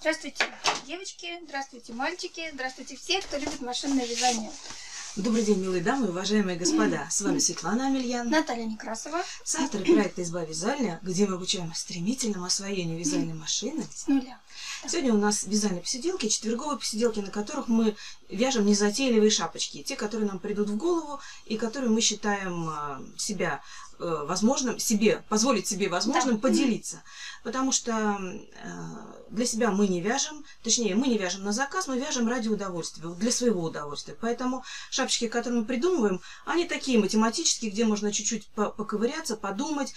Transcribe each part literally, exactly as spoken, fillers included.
Здравствуйте, девочки, здравствуйте, мальчики, здравствуйте все, кто любит машинное вязание. Добрый день, милые дамы и уважаемые господа. С вами Светлана Амельян, Наталья Некрасова, соавторы проекта «Изба вязальня», где мы обучаем стремительному освоению вязальной машины. С нуля. Сегодня у нас вязальные посиделки, четверговые посиделки, на которых мы вяжем незатейливые шапочки. Те, которые нам придут в голову и которые мы считаем себя возможным, себе, позволить себе возможным да. поделиться. Потому что для себя мы не вяжем, точнее, мы не вяжем на заказ, мы вяжем ради удовольствия, для своего удовольствия. Поэтому шапочки, которые мы придумываем, они такие математические, где можно чуть-чуть поковыряться, подумать,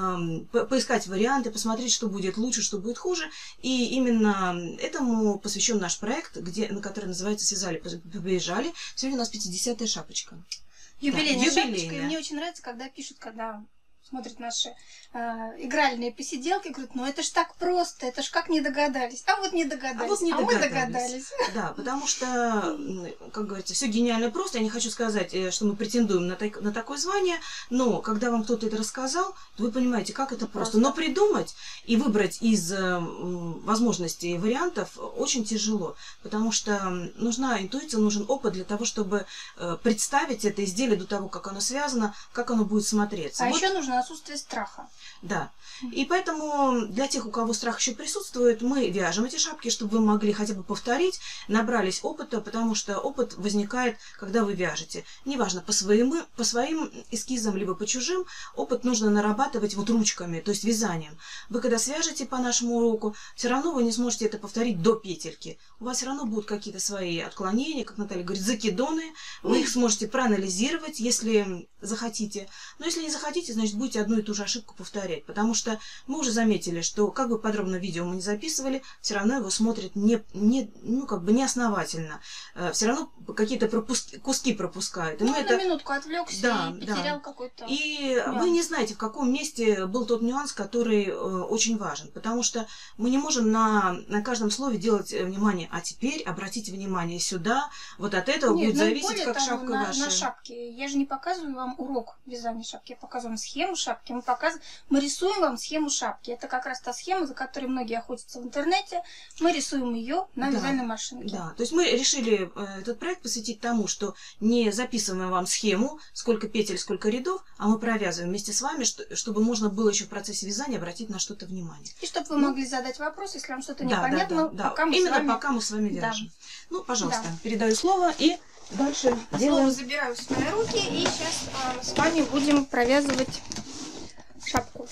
поискать варианты, посмотреть, что будет лучше, что будет хуже. И именно этому посвящен наш проект, где, на который называется «Связали, побежали». Сегодня у нас пятидесятая шапочка. Юбилейная да, шапочка. И мне очень нравится, когда пишут, когда смотрят наши э, игральные посиделки, говорят, ну это ж так просто, это ж как не догадались. А вот не догадались, а, вот не а догадались. мы догадались. Да, потому что, как говорится, все гениально просто. Я не хочу сказать, что мы претендуем на, так, на такое звание, но когда вам кто-то это рассказал, то вы понимаете, как это просто. просто. Но придумать и выбрать из э, возможностей вариантов очень тяжело, потому что нужна интуиция, нужен опыт для того, чтобы э, представить это изделие до того, как оно связано, как оно будет смотреться. А вот. еще нужно отсутствие страха. Да. И поэтому для тех, у кого страх еще присутствует, мы вяжем эти шапки, чтобы вы могли хотя бы повторить, набрались опыта, потому что опыт возникает, когда вы вяжете. Неважно, по своим, по своим эскизам, либо по чужим, опыт нужно нарабатывать вот ручками, то есть вязанием. Вы когда свяжете по нашему уроку, все равно вы не сможете это повторить до петельки. У вас все равно будут какие-то свои отклонения, как Наталья говорит, закидоны. Вы их сможете проанализировать, если захотите. Но если не захотите, значит, будете одну и ту же ошибку повторять. Потому что мы уже заметили, что как бы подробно видео мы не записывали, все равно его смотрят не, не, ну, как бы неосновательно. Все равно какие-то пропуск... куски пропускают. И ну, мы на это... минутку отвлекся да, и потерял да. какой-то И нюанс. Вы не знаете, в каком месте был тот нюанс, который э, очень важен. Потому что мы не можем на, на каждом слове делать внимание. А теперь обратите внимание сюда. Вот от этого Нет, будет зависеть, как того, шапка на, ваша. На шапке. Я же не показываю вам урок вязания шапки. Я показываю вам схему шапки. Мы, показываем, мы рисуем вам схему шапки. Это как раз та схема, за которой многие охотятся в интернете. Мы рисуем ее на да, вязальной машинке. Да, то есть мы решили этот проект посвятить тому, что не записываем вам схему, сколько петель, сколько рядов, а мы провязываем вместе с вами, чтобы можно было еще в процессе вязания обратить на что-то внимание. И чтобы вы ну, могли задать вопрос, если вам что-то да, непонятно, да, да, пока да. мы Именно с вами... пока мы с вами вяжем. Да. Ну, пожалуйста, да. передаю слово и дальше Слово делаем. забираю в свои руки и сейчас э, с вами будем провязывать шапку.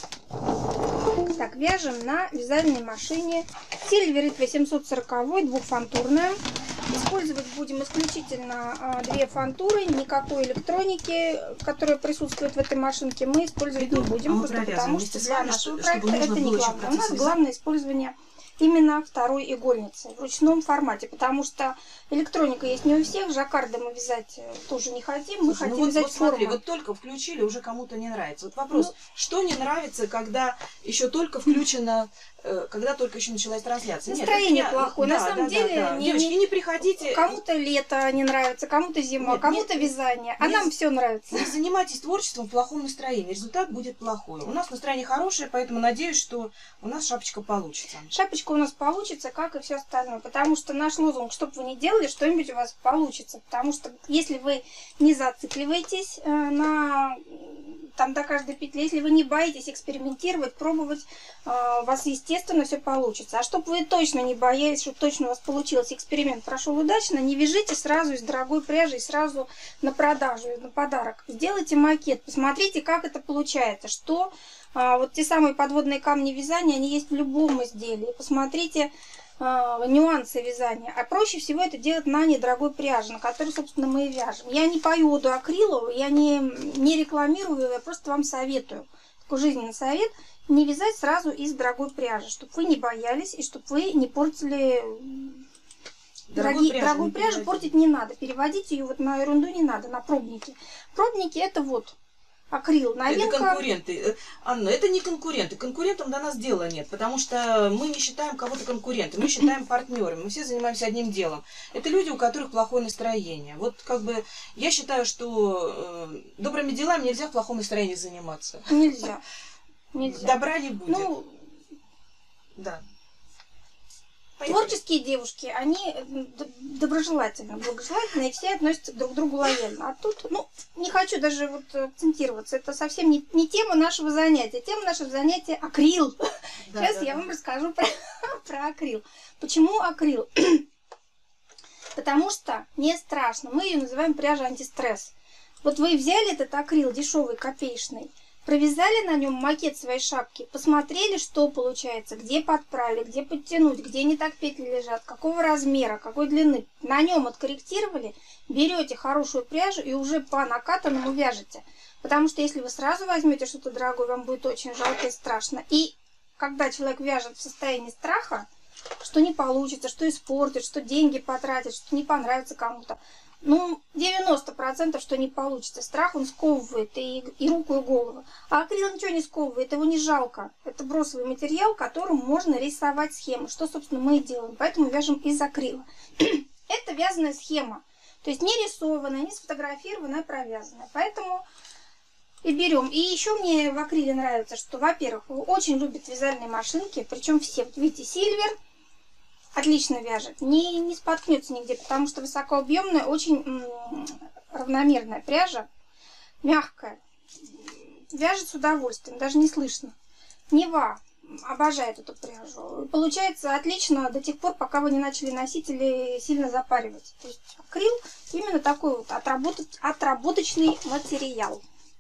Так, вяжем на вязальной машине Silverit восемьсот сорок двухфантурная. Использовать будем исключительно а, две фантуры, никакой электроники, которая присутствует в этой машинке, мы использовать не будем, а просто потому что для вами, нашего что, проекта это не главное. У нас главное использование именно второй игольницы в ручном формате, потому что электроника есть не у всех, жаккарды мы вязать тоже не хотим, мы Слушай, хотим ну вот, вязать вот смотри, форму. Вот только включили, уже кому-то не нравится. Вот вопрос, ну, что не нравится, когда еще только включено, когда только еще началась трансляция? Настроение Нет, плохое. Да, На самом да, деле, да, да. не, Девочки, не приходите. Кому-то лето не нравится, кому-то зима, кому-то вязание, а не, нам все нравится. Не занимайтесь творчеством в плохом настроении, результат будет плохой. У нас настроение хорошее, поэтому надеюсь, что у нас шапочка получится. Шапочка у нас получится, как и все остальное, потому что наш лозунг, что бы вы ни делали, что-нибудь у вас получится. Потому что если вы не зацикливаетесь э, на там до каждой петли, если вы не боитесь экспериментировать, пробовать, э, у вас естественно все получится. А чтобы вы точно не боялись, чтобы точно у вас получилось, эксперимент прошел удачно, не вяжите сразу из дорогой пряжи и сразу на продажу, на подарок. Сделайте макет, посмотрите, как это получается, что э, вот те самые подводные камни вязания, они есть в любом изделии. Посмотрите нюансы вязания. А проще всего это делать на недорогой пряже, на которой, собственно, мы и вяжем. Я не пою оду акриловую, я не, не рекламирую, я просто вам советую. Такой жизненный совет. Не вязать сразу из дорогой пряжи, чтобы вы не боялись и чтобы вы не портили... Дорогие, пряжу, дорогую пряжу портить не надо. Переводить ее вот на ерунду не надо, на пробники. Пробники это вот... Акрил, новинка. Это конкуренты. Анна, это не конкуренты. Конкурентам до нас дела нет, потому что мы не считаем кого-то конкурентом, мы считаем партнерами. Мы все занимаемся одним делом. Это люди, у которых плохое настроение. Вот как бы я считаю, что э, добрыми делами нельзя в плохом настроении заниматься. Нельзя. Нельзя. Добра не будет. Ну, да. Творческие девушки, они доброжелательны, благожелательны, и все относятся друг к другу лояльно. А тут, ну, не хочу даже вот акцентироваться, это совсем не, не тема нашего занятия. Тема нашего занятия — акрил. Да, Сейчас да, я да. вам расскажу про, про акрил. Почему акрил? Потому что не страшно. Мы ее называем пряжа антистресс. Вот вы взяли этот акрил дешевый, копеечный, провязали на нем макет своей шапки, посмотрели, что получается, где подправили, где подтянуть, где не так петли лежат, какого размера, какой длины. На нем откорректировали, берете хорошую пряжу и уже по накатанному вяжете. Потому что если вы сразу возьмете что-то дорогое, вам будет очень жалко и страшно. И когда человек вяжет в состоянии страха, что не получится, что испортит, что деньги потратит, что не понравится кому-то, ну, девяносто процентов, что не получится. Страх, он сковывает и, и руку, и голову. А акрил ничего не сковывает, его не жалко. Это бросовый материал, которым можно рисовать схемы, что, собственно, мы и делаем. Поэтому вяжем из акрила. Это вязаная схема. То есть не рисованная, не сфотографированная, а провязанная. Поэтому и берем. И еще мне в акриле нравится, что, во-первых, очень любят вязальные машинки. Причем все. Вот видите, Сильвер отлично вяжет, не, не споткнется нигде, потому что высокообъемная, очень м, равномерная пряжа, мягкая, вяжет с удовольствием, даже не слышно. Нева обожает эту пряжу. Получается отлично до тех пор, пока вы не начали носить или сильно запаривать. То есть акрил именно такой вот отработать, отработочный материал.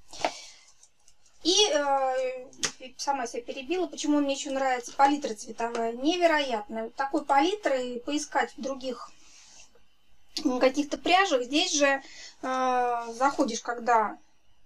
И э, сама себя перебила, почему мне еще нравится палитра цветовая. Невероятная. Такой палитры поискать в других каких-то пряжах. Здесь же э, заходишь, когда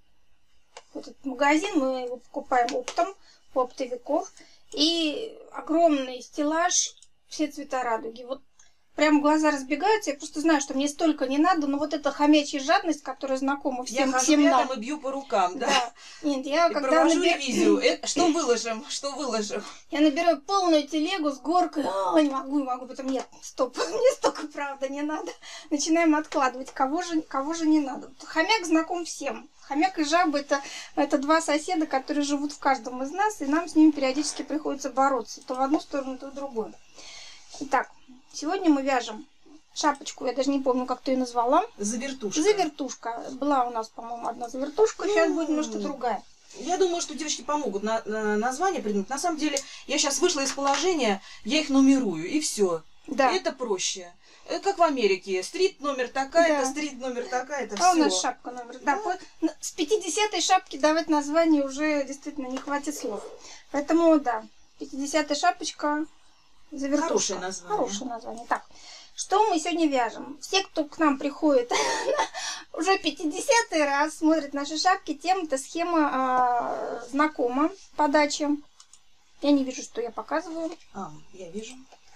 в этот магазин, мы его покупаем оптом, у оптовиков. И огромный стеллаж, все цвета радуги. Вот прям глаза разбегаются. Я просто знаю, что мне столько не надо, но вот эта хомячья жадность, которая знакома всем, я всем нам. нам. И бью по рукам, да? Да. Нет, я и когда провожу набер... ревизию. Это, что выложим, что выложим? Я набираю полную телегу с горкой. О, не могу, не могу. Потом нет, стоп, мне столько, правда, не надо. Начинаем откладывать. Кого же, кого же не надо? Хомяк знаком всем. Хомяк и жаба это, это два соседа, которые живут в каждом из нас, и нам с ними периодически приходится бороться. То в одну сторону, то в другую. Итак, сегодня мы вяжем шапочку, я даже не помню, как ты ее назвала. Завертушка. Завертушка. Была у нас, по-моему, одна завертушка, сейчас будет немножко другая. Я думаю, что девочки помогут на, на название придумать. На самом деле, я сейчас вышла из положения, я их нумерую, и все. Да. Это проще. Как в Америке. Стрит номер такая-то, да. Стрит номер такая-то, все. А у нас шапка номер. Да. Да. С пятидесятой шапки давать название уже действительно не хватит слов. Поэтому, да, пятидесятая шапочка, завертушка. Хорошее название. Хорошее название. Так. Что мы сегодня вяжем? Все, кто к нам приходит уже пятидесятый раз, смотрит наши шапки, тем эта схема э, знакома подачи. Я не вижу, что я показываю. А, я вижу.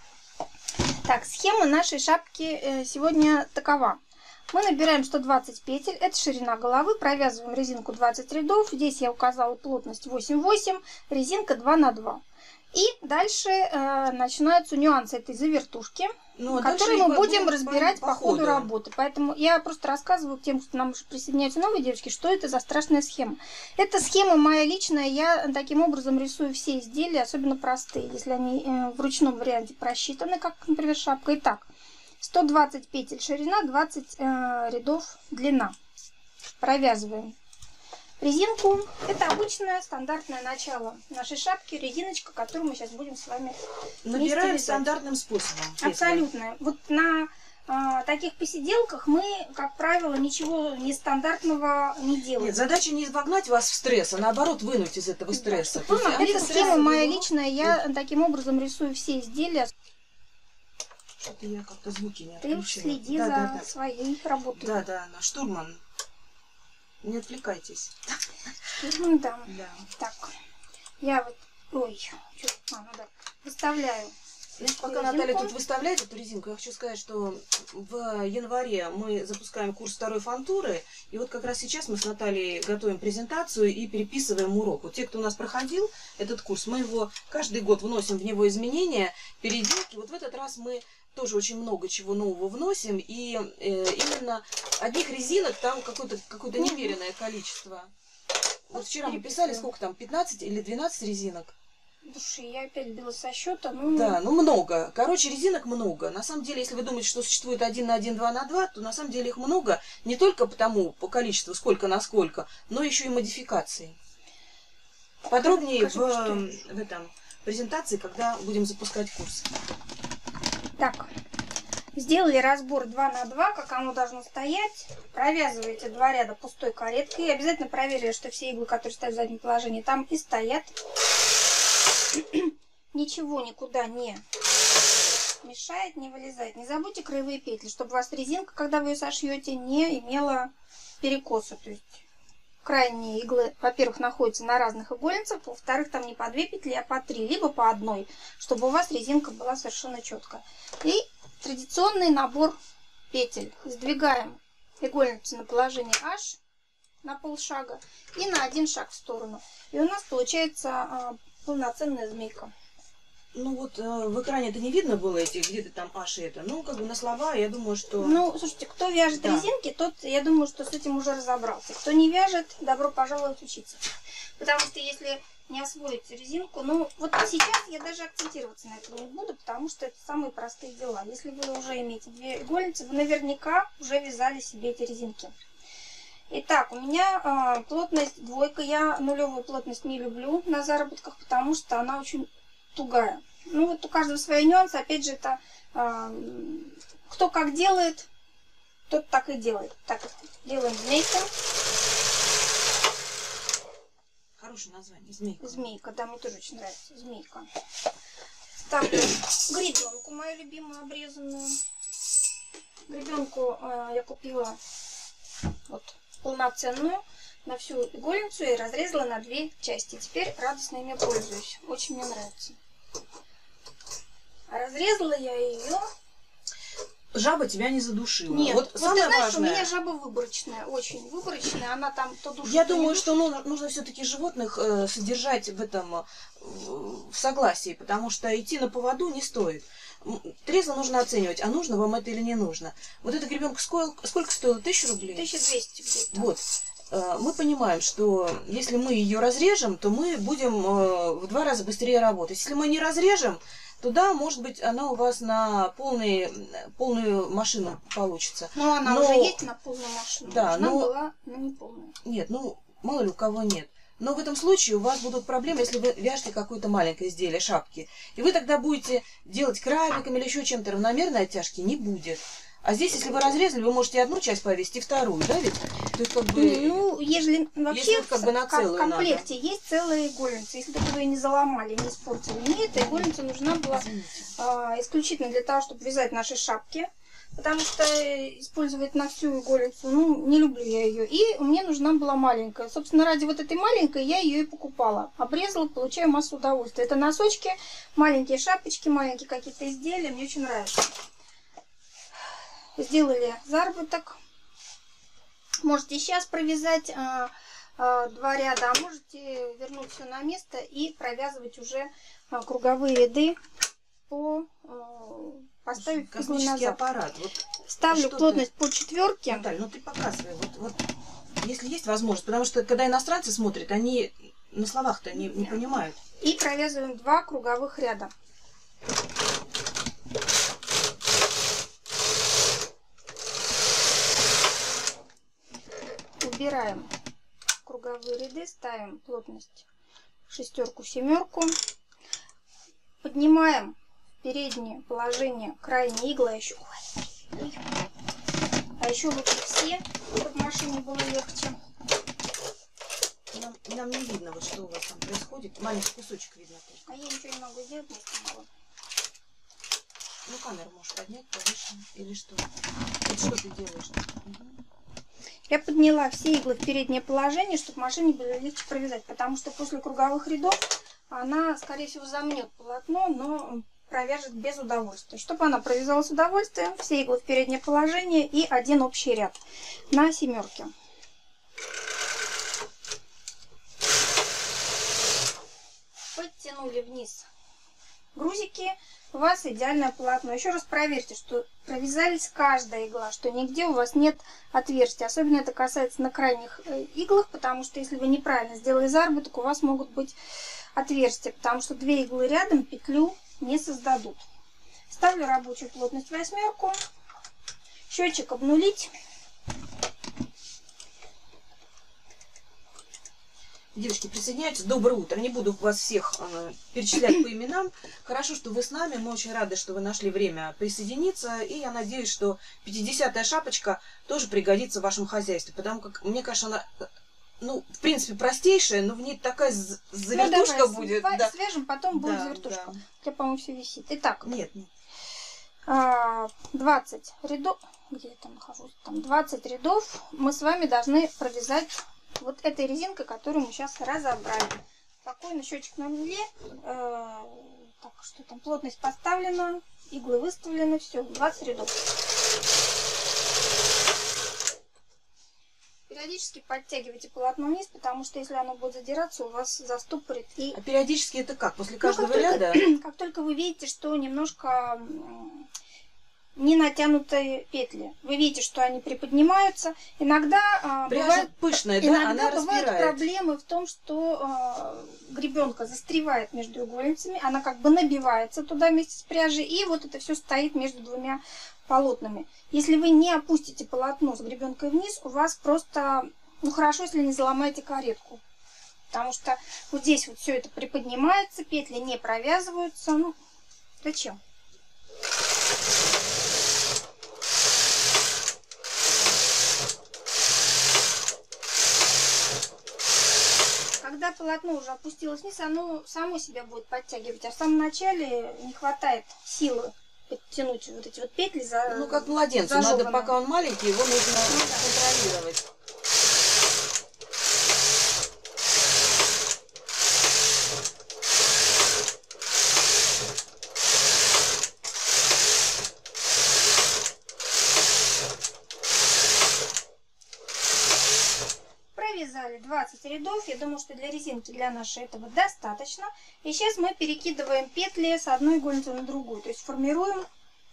Так, схема нашей шапки э, сегодня такова. Мы набираем сто двадцать петель, это ширина головы, провязываем резинку двадцать рядов. Здесь я указала плотность восемь восемь, резинка два на два. И дальше э, начинаются нюансы этой завертушки, ну, а которые мы будем разбирать по, по ходу. ходу работы. Поэтому я просто рассказываю тем, что нам уже присоединяются новые девочки, что это за страшная схема. Эта схема моя личная, я таким образом рисую все изделия, особенно простые, если они э, в ручном варианте просчитаны, как, например, шапка. Итак, сто двадцать петель ширина, двадцать э, рядов длина. Провязываем резинку. Это обычное стандартное начало нашей шапки, резиночка, которую мы сейчас будем с вами набираем стандартным способом. Абсолютно. Вот на а, таких посиделках мы, как правило, ничего нестандартного не делаем. Нет, задача не вогнать вас в стресс, а наоборот вынуть из этого стресса. Да, есть, эта схема моя личная, я да. таким образом рисую все изделия. Что-то я как-то звуки не отключила. Ты следи да, за да, да. своей работой. Да, да, штурман. Не отвлекайтесь. Ну да. да. Так, я вот, ой, что, а, ну да, выставляю. Значит, пока резинку. Наталья тут выставляет эту резинку, я хочу сказать, что в январе мы запускаем курс второй фантуры, и вот как раз сейчас мы с Натальей готовим презентацию и переписываем урок. Вот те, кто у нас проходил этот курс, мы его каждый год вносим в него изменения, переделки. Вот в этот раз мы тоже очень много чего нового вносим, и э, именно одних резинок там какое-то какое-то немеренное количество. Вот вчера мы писали, сколько там, пятнадцать или двенадцать резинок? Слушай, я опять сбила со счета. Ну... Да, ну много. Короче, резинок много. На самом деле, если вы думаете, что существует один на один, два на два, то на самом деле их много. Не только потому, по количеству, сколько на сколько, но еще и модификации. Подробнее в, в этом презентации, когда будем запускать курс. Так, сделали разбор два на два, как оно должно стоять. Провязываете два ряда пустой кареткой. И обязательно проверили, что все иглы, которые стоят в заднем положении, там и стоят. Ничего никуда не мешает, не вылезает. Не забудьте краевые петли, чтобы у вас резинка, когда вы ее сошьете, не имела перекоса. То есть крайние иглы, во-первых, находятся на разных игольницах, во-вторых, там не по две петли, а по три, либо по одной, чтобы у вас резинка была совершенно четкая. И традиционный набор петель. Сдвигаем игольницу на положение H на полшага и на один шаг в сторону. И у нас получается полноценная змейка. Ну вот э, в экране это не видно было, эти где-то там аж это. Ну, как бы на слова, я думаю, что... Ну, слушайте, кто вяжет да. резинки, тот, я думаю, что с этим уже разобрался. Кто не вяжет, добро пожаловать учиться. Потому что если не освоите резинку, ну, вот сейчас я даже акцентироваться на этом не буду, потому что это самые простые дела. Если вы уже имеете две игольницы, вы наверняка уже вязали себе эти резинки. Итак, у меня э, плотность двойка. Я нулевую плотность не люблю на заработках, потому что она очень тугая. Ну вот у каждого свои нюансы. Опять же, это э, кто как делает, тот так и делает. Так, делаем змейку. Хорошее название, змейка. Змейка, да, мне тоже очень нравится. Змейка. Ставлю гребенку, мою любимую обрезанную. Гребенку э, я купила вот полноценную на всю игольницу и разрезала на две части. Теперь радостно ими пользуюсь. Очень мне нравится. Разрезала я ее. Жаба тебя не задушила. Нет, вот, вот самое ты знаешь, важное... у меня жаба выборочная, очень выборочная. Она там то душит. Я то думаю, душит. что ну, нужно все-таки животных э, содержать в этом э, в согласии, потому что идти на поводу не стоит. Трезво нужно оценивать, а нужно вам это или не нужно. Вот эта гребенка сколько, сколько стоила? Тысячу рублей? тысяча двести где-то. Вот. Мы понимаем, что если мы ее разрежем, то мы будем в два раза быстрее работать. Если мы не разрежем, то да, может быть, она у вас на полный, полную машину получится. Ну, она но... уже есть на полную машину. Да, она но... была на неполную. Нет, ну, мало ли у кого нет. Но в этом случае у вас будут проблемы, если вы вяжете какое-то маленькое изделие, шапки. И вы тогда будете делать крабиками или еще чем-то, равномерной оттяжки не будет. А здесь, если вы разрезали, вы можете одну часть повесить и вторую, да ведь? То есть, как бы, ну, ежели вообще если как бы на целую в комплекте надо. Есть целая игольница. Если только вы ее не заломали, не испортили. Мне эта игольница нужна была а, исключительно для того, чтобы вязать наши шапки. Потому что использовать на всю игольницу, ну, не люблю я ее. И мне нужна была маленькая. Собственно, ради вот этой маленькой я ее и покупала. Обрезала, получаю массу удовольствия. Это носочки, маленькие шапочки, маленькие какие-то изделия. Мне очень нравится. Сделали заработок. Можете сейчас провязать а, а, два ряда, а можете вернуть все на место и провязывать уже а, круговые ряды по а, поставив космический назад. аппарат. Вот ставлю плотность ты... по четверке. Наталья, ну ты показывай, вот, вот, если есть возможность, потому что когда иностранцы смотрят, они на словах-то не, не понимают. И провязываем два круговых ряда. Убираем круговые ряды, ставим плотность шестерку, семерку, поднимаем в переднее положение крайние иглы, а еще, ой, а еще лучше все, чтобы в машине было легче. Нам, нам не видно, вот что у вас там происходит, маленький кусочек видно только. А я ничего не могу сделать, не смогу. Ну камеру можешь поднять повыше или что? Вот что ты делаешь? Угу. Я подняла все иглы в переднее положение, чтобы машине было легче провязать, потому что после круговых рядов она, скорее всего, замнет полотно, но провяжет без удовольствия. Чтобы она провязала с удовольствием, все иглы в переднее положение и один общий ряд на семерке. Подтянули вниз грузики, у вас идеальное полотно. Еще раз проверьте, что провязались каждая игла, что нигде у вас нет отверстия. Особенно это касается на крайних иглах, потому что если вы неправильно сделали заработок, у вас могут быть отверстия, потому что две иглы рядом петлю не создадут. Ставлю рабочую плотность восьмерку, счетчик обнулить. Девушки, присоединяйтесь. Доброе утро. Не буду вас всех э, перечислять по именам. Хорошо, что вы с нами. Мы очень рады, что вы нашли время присоединиться. И я надеюсь, что пятидесятая шапочка тоже пригодится в вашем хозяйстве. Потому как, мне кажется, она, ну, в принципе, простейшая, но в ней такая завертушка ну, давай, будет. Да. Свяжем, потом будет да, завертушка. Да. У тебя, по-моему, все висит. Итак. Нет, нет. двадцать рядов. Где я там нахожусь? Там двадцать рядов мы с вами должны провязать вот этой резинкой, которую мы сейчас разобрали. Спокойно, счетчик на нуле. Э, так, что там, плотность поставлена, иглы выставлены, все, двадцать рядов. Периодически подтягивайте полотно вниз, потому что если оно будет задираться, у вас застопорит. И... А периодически это как? После каждого ну, как ряда? Только, как только вы видите, что немножко не натянутые петли. Вы видите, что они приподнимаются. Иногда Пряжа бывает, пышная, иногда да? Она бывают распирает. проблемы в том, что э, гребенка застревает между игольницами, она как бы набивается туда вместе с пряжей, и вот это все стоит между двумя полотнами. Если вы не опустите полотно с гребенкой вниз, у вас просто, ну хорошо, если не заломаете каретку. Потому что вот здесь вот все это приподнимается, петли не провязываются. Ну, зачем? Когда полотно уже опустилось вниз, оно само себя будет подтягивать. А в самом начале не хватает силы подтянуть вот эти вот петли. За, ну, как младенцу. Надо, пока он маленький, его нужно ну, да. контролировать. Провязали двадцать рядов. Я думаю, что для резинки для нашей этого достаточно. И сейчас мы перекидываем петли с одной игольницы на другую. То есть формируем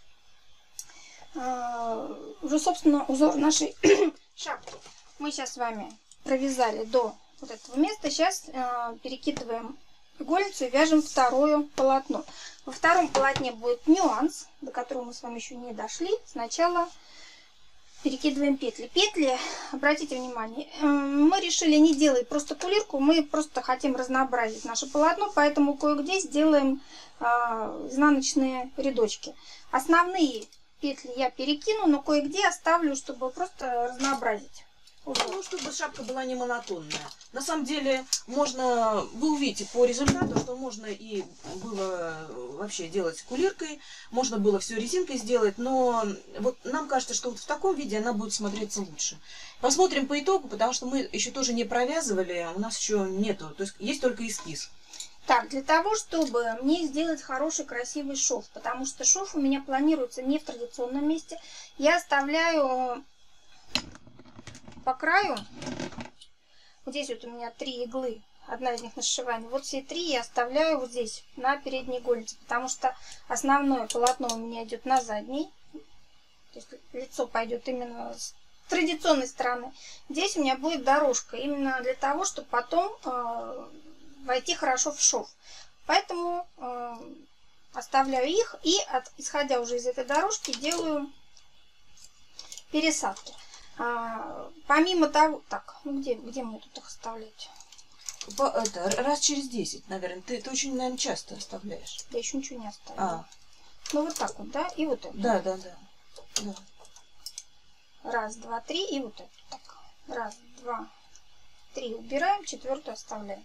э, уже, собственно, узор нашей шапки. Мы сейчас с вами провязали до вот этого места. Сейчас э, перекидываем игольницу и вяжем второе полотно. Во втором полотне будет нюанс, до которого мы с вами еще не дошли. Сначала перекидываем петли. Петли, обратите внимание, мы решили не делать просто кулирку, мы просто хотим разнообразить наше полотно, поэтому кое-где сделаем а, изнаночные рядочки. Основные петли я перекину, но кое-где оставлю, чтобы просто разнообразить. Ну, чтобы шапка была не монотонная. На самом деле, можно, вы увидите по результату, что можно и было вообще делать кулиркой, можно было все резинкой сделать, но вот нам кажется, что вот в таком виде она будет смотреться лучше. Посмотрим по итогу, потому что мы еще тоже не провязывали, у нас еще нету, то есть есть только эскиз. Так, для того, чтобы мне сделать хороший красивый шов, потому что шов у меня планируется не в традиционном месте, я оставляю по краю, вот здесь вот у меня три иглы, одна из них на сшивание, вот все три я оставляю вот здесь, на передней игольнице, потому что основное полотно у меня идет на задней, то есть лицо пойдет именно с традиционной стороны. Здесь у меня будет дорожка, именно для того, чтобы потом э, войти хорошо в шов. Поэтому э, оставляю их и, от, исходя уже из этой дорожки, делаю пересадки. А, помимо того, так, ну где, где мне тут их оставлять? По, это, раз через десять, наверное. Ты, ты очень, наверное, часто оставляешь. Я еще ничего не оставила. А. Ну вот так вот, да, и вот это. Да, да, да. да. Раз, два, три, и вот это. Так, раз, два, три убираем, четвертую оставляем.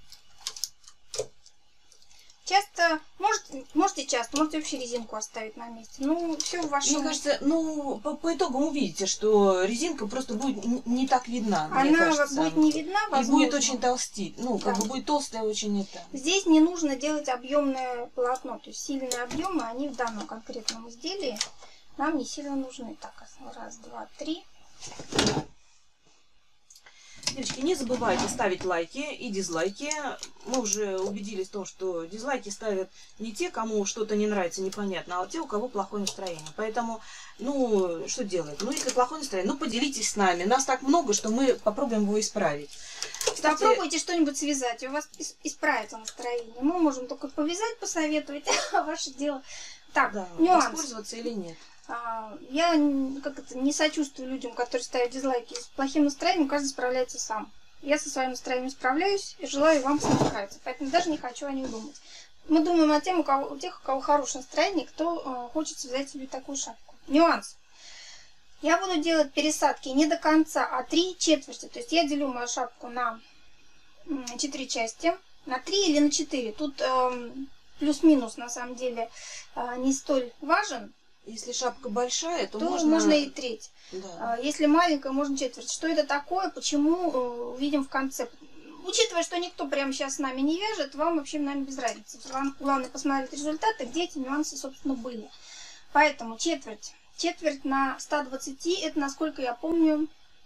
Часто, может, можете часто, можете вообще резинку оставить на месте. Ну, все в вашем... Мне кажется, ну, по, по итогу увидите, что резинка просто будет не, не так видна. Она мне кажется. будет не видна, возможно. И будет очень толстить. Ну, как да. бы будет толстая очень это. Здесь не нужно делать объемное полотно. То есть сильные объемы, они в данном конкретном изделии нам не сильно нужны. Так, раз, два, три. Девочки, не забывайте ставить лайки и дизлайки. Мы уже убедились в том, что дизлайки ставят не те, кому что-то не нравится, непонятно, а те, у кого плохое настроение. Поэтому, ну, что делать? Ну, если плохое настроение, ну, поделитесь с нами. Нас так много, что мы попробуем его исправить. Кстати, попробуйте что-нибудь связать, у вас исправится настроение. Мы можем только повязать, посоветовать, а ваше дело. Так, да, нюанс. Воспользоваться или нет. Я как это, не сочувствую людям, которые ставят дизлайки с плохим настроением, каждый справляется сам. Я со своим настроением справляюсь и желаю вам с ним справиться, поэтому даже не хочу о них думать. Мы думаем о тем, у, кого, у тех, у кого хорошее настроение, кто э, хочет взять себе такую шапку. Нюанс. Я буду делать пересадки не до конца, а три четверти. То есть я делю мою шапку на четыре части, на три или на четыре. Тут э, плюс-минус на самом деле э, не столь важен. Если шапка большая, то, то можно... можно и треть. Да. Если маленькая, можно четверть. Что это такое, почему, увидим в конце. Учитывая, что никто прямо сейчас с нами не вяжет, вам вообще, наверное, без разницы. Вам главное посмотреть результаты, где эти нюансы, собственно, были. Поэтому четверть. Четверть на ста двадцати, это, насколько я помню...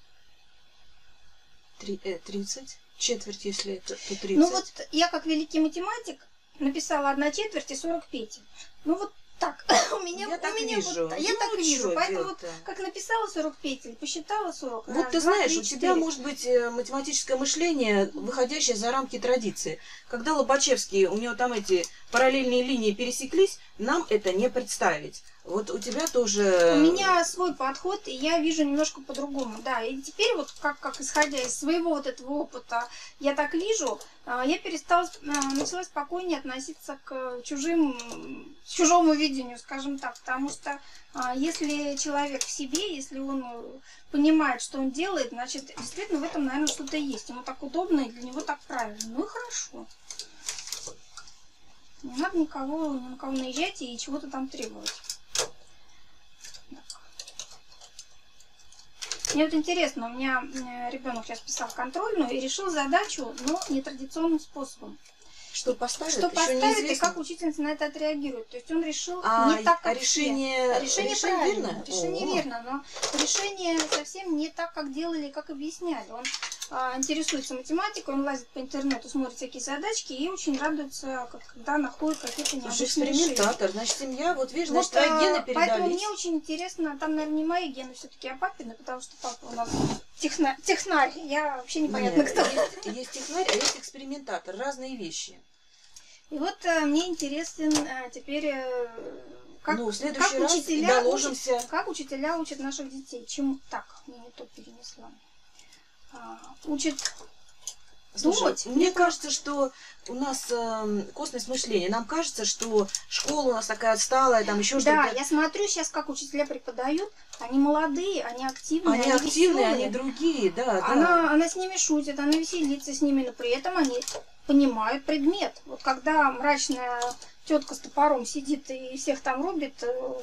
тридцать. Четверть, если это, то тридцать. Ну вот я, как великий математик, написала одна четверть и сорок петель. Ну вот так. У меня, я у так меня вижу. Вот, я ну, так вижу. Поэтому вот, делать-то? как написала сорок петель, посчитала сорок. Вот раз, ты два, знаешь, три, у тебя четыре. может быть математическое мышление, выходящее за рамки традиции. Когда Лобачевский, у него там эти параллельные линии пересеклись, нам это не представить. Вот у тебя тоже... У меня свой подход, и я вижу немножко по-другому, да. И теперь вот как, как исходя из своего вот этого опыта, я так вижу, я перестала, начала спокойнее относиться к чужим, чужому видению, скажем так. Потому что если человек в себе, если он понимает, что он делает, значит, действительно в этом, наверное, что-то есть. Ему так удобно, и для него так правильно. Ну и хорошо. Не надо никого, ни на кого наезжать и чего-то там требовать. Мне вот интересно, у меня ребенок сейчас писал контрольную и решил задачу, но нетрадиционным способом. Что поставит? Что поставит и как учительница на это отреагирует. То есть он решил а, не так, как а решение, все. Решение, решение правильно. верно? Решение О. верно, но решение совсем не так, как делали, как объясняли. Он а, интересуется математикой, он лазит по интернету, смотрит всякие задачки и очень радуется, когда находит какие-то необычные экспериментатор, значит, семья, вот видишь, вот, значит, твои гены передались. Поэтому мне очень интересно, там, наверное, не мои гены все-таки, а папины, потому что папа у нас техна... технарь, я вообще непонятно Нет, кто. Есть, есть технарь, а есть экспериментатор, разные вещи. И вот э, мне интересен э, теперь, э, как, ну, в как, раз учителя доложимся. учат, как учителя учат наших детей. Чему так, я не то перенесла. А, учат Слушай, думать. Мне кажется, что у нас э, косность мышления. Нам кажется, что школа у нас такая отсталая, там еще что-то. Да, я смотрю сейчас, как учителя преподают. Они молодые, они активные, они, они активные, веселые. они другие, да, Она, да. она с ними шутит, она веселится с ними, но при этом они понимают предмет. Вот когда мрачная тетка с топором сидит и всех там рубит,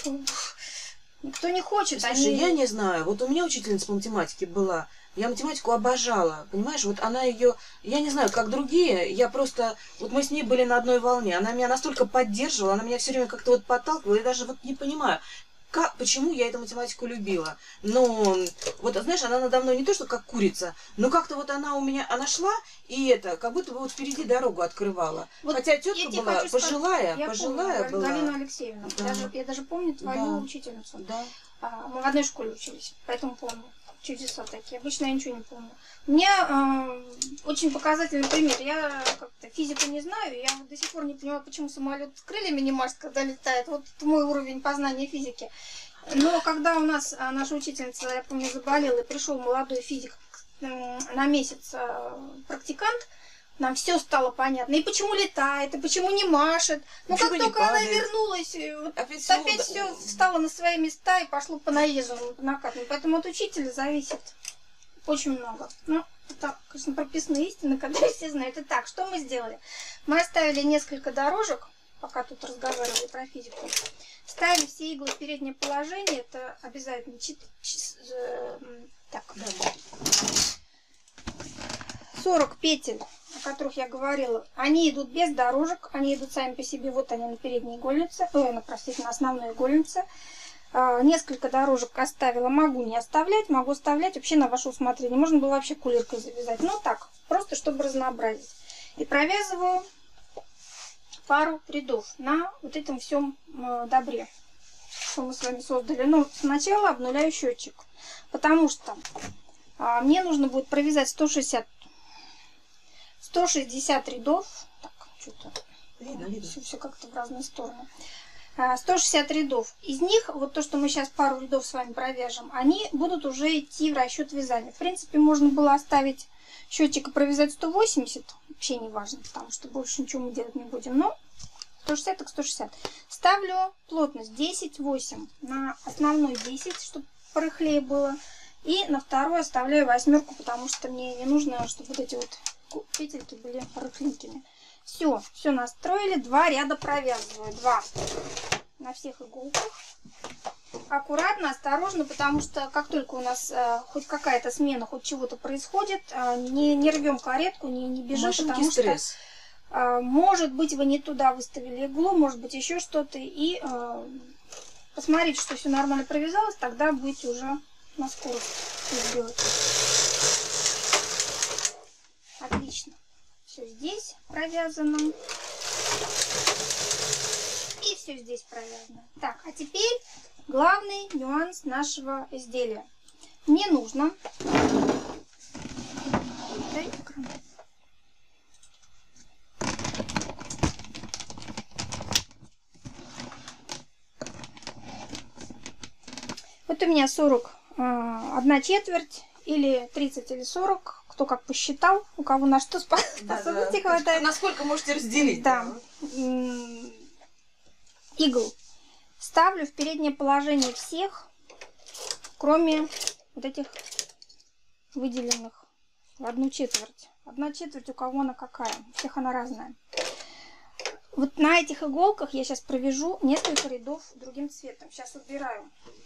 никто не хочет. Слушай, они... я не знаю. Вот у меня учительница по математике была. Я математику обожала, понимаешь? Вот она ее, я не знаю, как другие, я просто, вот мы с ней были на одной волне. Она меня настолько поддерживала, она меня все время как-то вот подталкивала, я даже вот не понимаю. Как, почему я эту математику любила? Но вот, знаешь, она надо мной не то, что как курица, но как-то вот она у меня, она шла, и это, как будто бы вот впереди дорогу открывала. Вот Хотя тетка была пожилая, сказать, пожилая помню, была. Галину Алексеевну. Да. Даже, я даже помню твою да. учительницу. Да. А, мы в одной школе учились, поэтому помню. Чудеса такие. Обычно я ничего не помню. У меня э, очень показательный пример. Я как-то физику не знаю. Я до сих пор не понимаю, почему самолет с крыльями не машет, когда летает. Вот мой уровень познания физики. Но когда у нас а, наша учительница, я помню, заболела, и пришел молодой физик э, на месяц э, практикант, нам все стало понятно. И почему летает, и почему не машет. Но как только она вернулась, вот опять, опять все встало на свои места и пошло по наезду, по накатанию. Поэтому от учителя зависит очень много. Ну, это, конечно, прописные истины, когда все знают. Итак, что мы сделали? Мы оставили несколько дорожек, пока тут разговаривали про физику. Ставим все иглы в переднее положение. Это обязательно. Чит, чит, э, так, сорок петель, о которых я говорила, они идут без дорожек, они идут сами по себе, вот они на передней игольнице, ой, на, простите, на основной игольнице. Несколько дорожек оставила, могу не оставлять, могу оставлять вообще на ваше усмотрение. Можно было вообще кулеркой завязать, но так, просто чтобы разнообразить. И провязываю пару рядов на вот этом всем добре, что мы с вами создали. Но сначала обнуляю счетчик, потому что а, мне нужно будет провязать сто шестьдесят, сто шестьдесят рядов. Так, что-то все, все как-то в разные стороны. сто шестьдесят рядов. Из них, вот то, что мы сейчас пару рядов с вами провяжем, они будут уже идти в расчет вязания. В принципе, можно было оставить счетчик и провязать сто восемьдесят. Вообще не важно, потому что больше ничего мы делать не будем. Но сто шестьдесят так сто шестьдесят. Ставлю плотность десять восемь. На основной десять, чтобы порыхлее было. И на второй оставляю восьмерку, потому что мне не нужно, чтобы вот эти вот петельки были рыхленькими. Все, все настроили. Два ряда провязываю. Два на всех иголках. Аккуратно, осторожно, потому что как только у нас э, хоть какая-то смена, хоть чего-то происходит, э, не, не рвем каретку, не, не бежим, Машинки потому стресс. что э, может быть вы не туда выставили иглу, может быть еще что-то. И э, посмотрите, что все нормально провязалось, тогда будете уже на скорость делать. Отлично. Все здесь провязано. И все здесь провязано. Так, а теперь главный нюанс нашего изделия. Мне нужно... Вот у меня сорок, одна четверть, или тридцать, или сорок, кто как посчитал, у кого на что способности да, да. хватает. Насколько можете разделить? Да. Игл ставлю в переднее положение всех, кроме вот этих выделенных в одну четверть. Одна четверть у кого она какая? У всех она разная. Вот на этих иголках я сейчас провяжу несколько рядов другим цветом. Сейчас убираю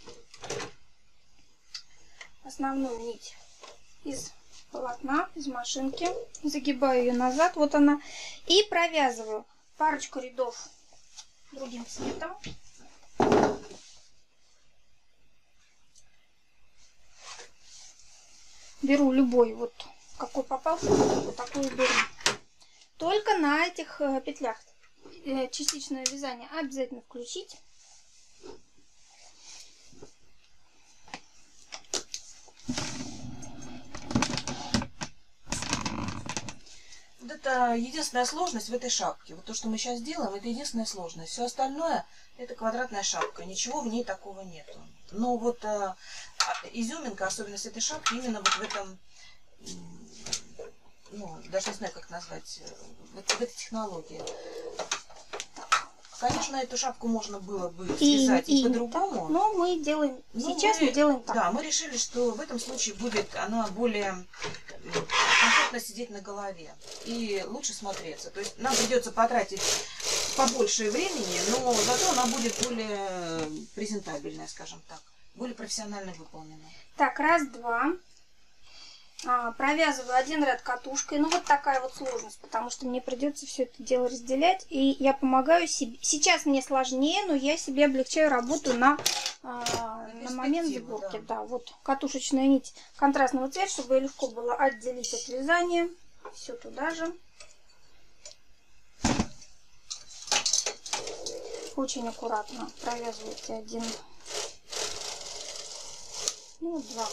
основную нить из полотна, из машинки. Загибаю ее назад, вот она. И провязываю парочку рядов другим цветом. Беру любой, вот какой попался, вот такой беру. Только на этих петлях частичное вязание обязательно включить. Вот это единственная сложность в этой шапке. Вот то, что мы сейчас делаем, это единственная сложность. Все остальное это квадратная шапка. Ничего в ней такого нету. Но вот а, изюминка, особенность этой шапки, именно вот в этом, ну, даже не знаю, как назвать, вот в этой технологии. Конечно, эту шапку можно было бы связать и, и, и по-другому. Но мы делаем, но сейчас мы, мы делаем так. Да, мы решили, что в этом случае будет она более комфортно сидеть на голове и лучше смотреться. То есть нам придется потратить побольше времени, но зато она будет более презентабельная, скажем так, более профессионально выполнена. Так, раз, два. А, провязываю один ряд катушкой. Ну, вот такая вот сложность, потому что мне придется все это дело разделять. И я помогаю себе. Сейчас мне сложнее, но я себе облегчаю работу на, а, на момент сборки. Да. Да, вот катушечная нить контрастного цвета, чтобы легко было отделить от вязания. Все туда же. Очень аккуратно провязывайте один, ну, два.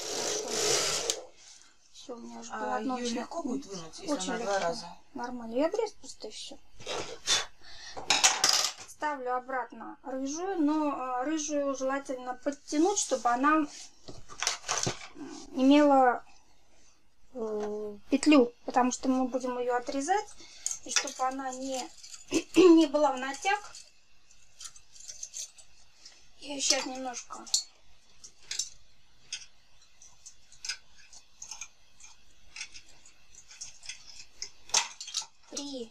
Все, у меня уже а ее легко будет вынуть, если очень она легко. Два раза? Нормально. Я обрез просто и все. Ставлю обратно рыжую, но рыжую желательно подтянуть, чтобы она имела э, петлю, потому что мы будем ее отрезать, и чтобы она не, не была в натяг. Я сейчас немножко при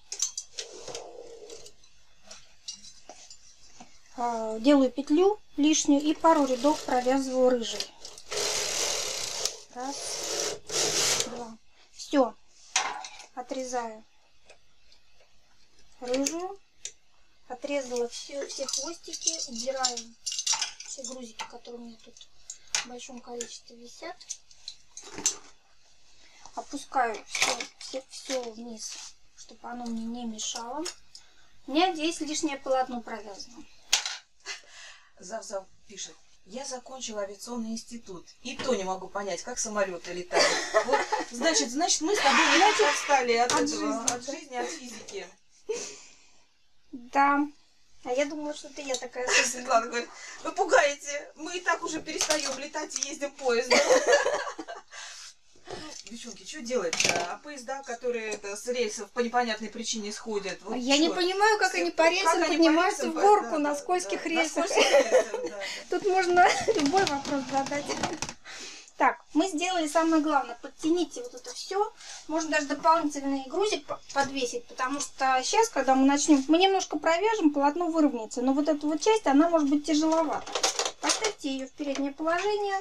э, делаю петлю лишнюю и пару рядов провязываю рыжий. Раз, два. Все. Отрезаю рыжую. Отрезала все, все хвостики. Убираю все грузики, которые у меня тут в большом количестве висят. Опускаю все, все, все вниз, чтобы оно мне не мешало. У меня здесь лишнее полотно провязано. Зав-зав пишет: я закончила авиационный институт, и то не могу понять, как самолеты летают. Вот, значит, значит, мы с тобой не отстали от, от этого, жизни, от жизни, от физики. Да. А я думала, что это я такая. Светлана говорит: вы пугаете, мы и так уже перестаем летать и ездим поездом. Девчонки, что делать-то? А поезда, которые это, с рельсов по непонятной причине сходят. Вот я черт. не понимаю, как они по рельсам как поднимаются в горку да, на скользких да, рельсах. На рельсах, да, Тут можно любой вопрос задать. Так, мы сделали самое главное. Подтяните вот это все. Можно даже дополнительный грузик подвесить, потому что сейчас, когда мы начнем, мы немножко провяжем, полотно выровняется. Но вот эта вот часть, она может быть тяжеловата. Поставьте ее в переднее положение.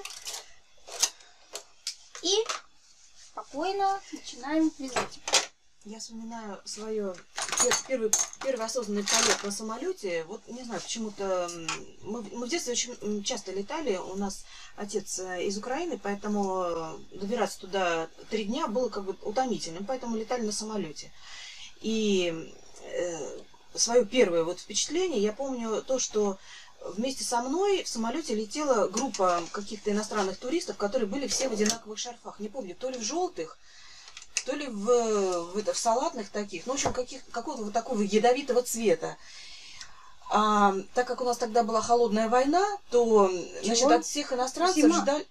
И спокойно начинаем вязать. Я вспоминаю свое первый, первый осознанный полет на самолете. Вот не знаю, почему-то мы, мы в детстве очень часто летали. У нас отец из Украины, поэтому добираться туда три дня было как бы утомительным, поэтому летали на самолете. И э, свое первое вот впечатление я помню то, что вместе со мной в самолете летела группа каких-то иностранных туристов, которые были все в одинаковых шарфах. Не помню, то ли в желтых, то ли в, в, это, в салатных таких. Ну, в общем, каких, какого-то вот такого ядовитого цвета. А, так как у нас тогда была холодная война, то значит, от всех иностранцев Зима. ждали...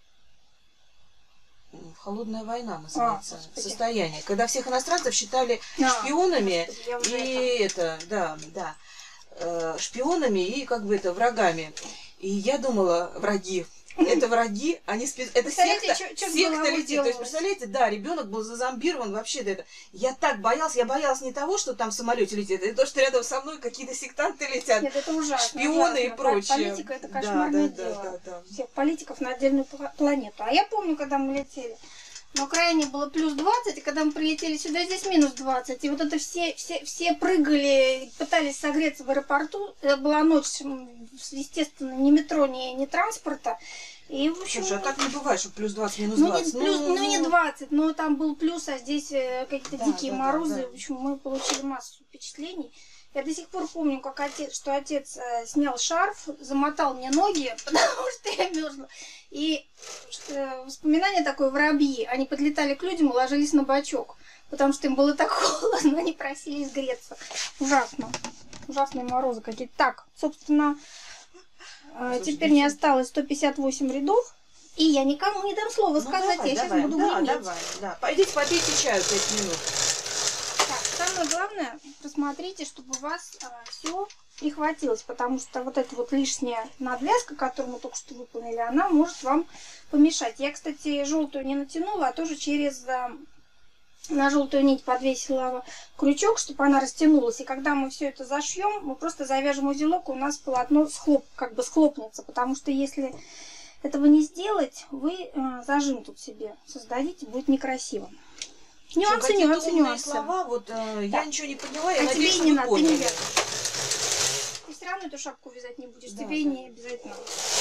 Холодная война называется а, состояние. Когда всех иностранцев считали а, шпионами и это, да, да. шпионами и как бы это врагами. И я думала, враги. Это враги, они спи... это секта, чё, чё секта летит. То есть, представляете, да, ребенок был зазомбирован вообще. Это. Я так боялась, я боялась не того, что там в самолете летит, это то, что рядом со мной какие-то сектанты летят. Нет, это ужасно. Шпионы ужасно. и прочее. Политика это кошмарное да, да, дело. Да, да, да. Всех политиков на отдельную планету. А я помню, когда мы летели, на Украине было плюс двадцать, и когда мы прилетели сюда, здесь минус двадцать. И вот это все, все, все прыгали, пытались согреться в аэропорту. Это была ночь, естественно, ни метро, ни, ни транспорта. И, в общем, слушай, а так не бывает, что плюс двадцать, минус ну, двадцать. Не, плюс, ну, ну, не двадцать, но там был плюс, а здесь какие-то да, дикие да, морозы. Да, да. В общем, мы получили массу впечатлений. Я до сих пор помню, как отец, что отец э, снял шарф, замотал мне ноги, потому что я мерзла. И э, воспоминание такое, воробьи. Они подлетали к людям и ложились на бочок, потому что им было так холодно, они просили сгреться. Ужасно. Ужасные морозы какие-то. Так, собственно, э, Слушай, теперь не осталось сто пятьдесят восемь рядов. И я никому не дам слова ну, сказать, давай, я давай, сейчас буду да, греметь. давай, да. Пойдите попейте чаю пять минут. Так, самое главное, посмотрите, чтобы у вас а, все прихватилось, потому что вот эта вот лишняя надвязка, которую мы только что выполнили, она может вам помешать. Я, кстати, желтую не натянула, а тоже через а, на желтую нить подвесила крючок, чтобы она растянулась. И когда мы все это зашьем, мы просто завяжем узелок, и у нас полотно схлоп, как бы схлопнется, потому что если этого не сделать, вы а, зажим тут себе создадите, будет некрасиво. Нюансы, нюансы, нюансы. Слова, вот, э, да. Я ничего не поняла, я а надеюсь, тебе не надо, поняли. ты не вяжешь. Ты все равно эту шапку вязать не будешь, да, тебе да. не обязательно.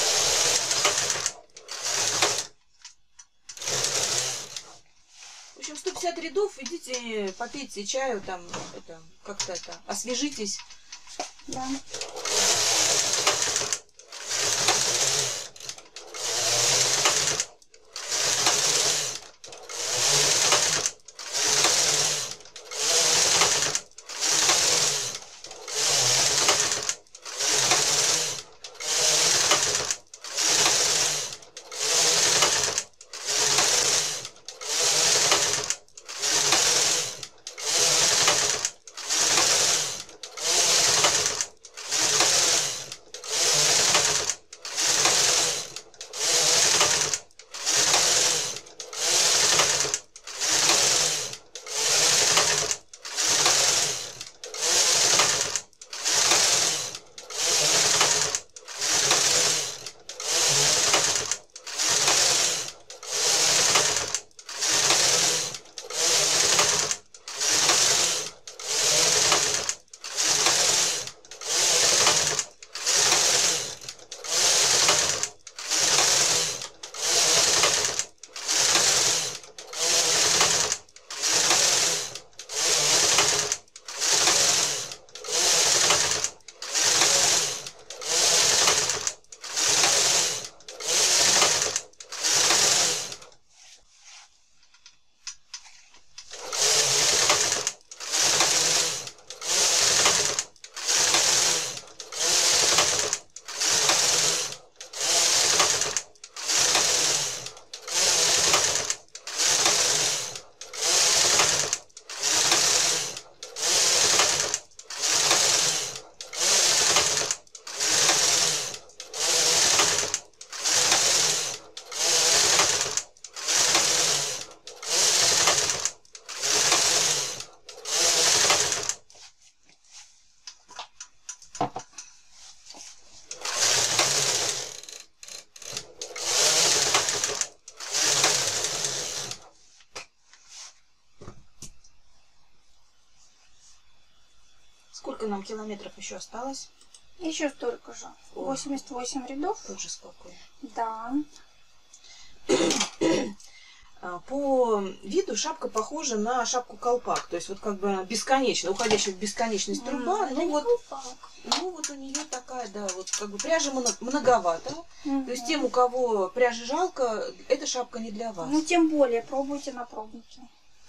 В общем, сто пятьдесят рядов, идите, попейте чаю, там, это, как-то это, освежитесь. Да. сколько нам километров еще осталось? Еще столько же. О. восемьдесят восемь рядов. Тоже спокойно. Да. По виду шапка похожа на шапку-колпак. То есть вот как бы она бесконечно, уходящая в бесконечность труба. Mm, ну, вот, колпак. ну вот у нее такая, да, вот как бы пряжи многовато. Mm-hmm. То есть тем, у кого пряжи жалко, эта шапка не для вас. Ну, тем более, пробуйте на пробнике.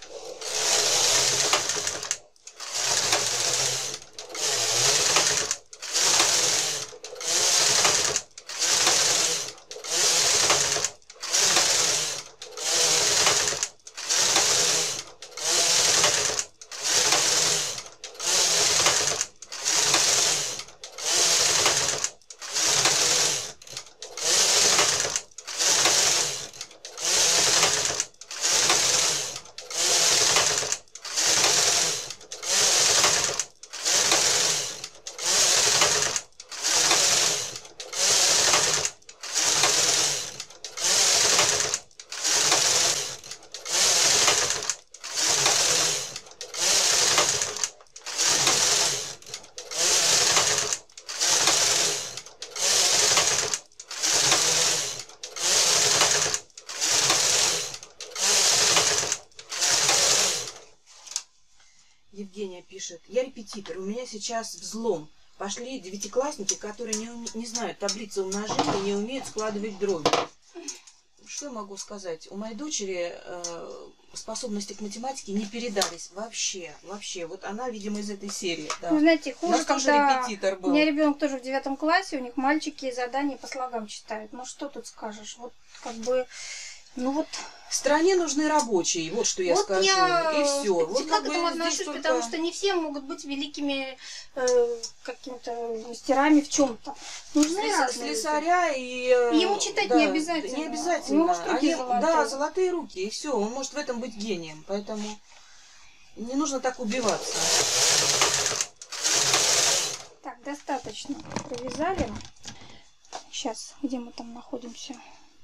Евгения пишет: я репетитор, у меня сейчас взлом. Пошли девятиклассники, которые не, уме... не знают таблицы умножения, не умеют складывать дроби. Что я могу сказать? У моей дочери э, способности к математике не передались вообще, вообще. Вот она, видимо, из этой серии. Да. Ну, знаете, хуже, у нас тоже когда репетитор был. У меня ребенок тоже в девятом классе, у них мальчики задания по слогам читают. Ну, что тут скажешь? Вот как бы, ну вот... Стране нужны рабочие, вот что я вот скажу. Я и все. Вот всегда как к этому бы отношусь, только... потому что не все могут быть великими э, какими-то мастерами в чем-то. Нужны Слес... разные слесаря и... Ему читать да, не обязательно. Не обязательно. У него руки Они... золотые. Да, золотые руки, и все. Он может в этом быть гением. Поэтому не нужно так убиваться. Так, достаточно провязали. Сейчас, где мы там находимся?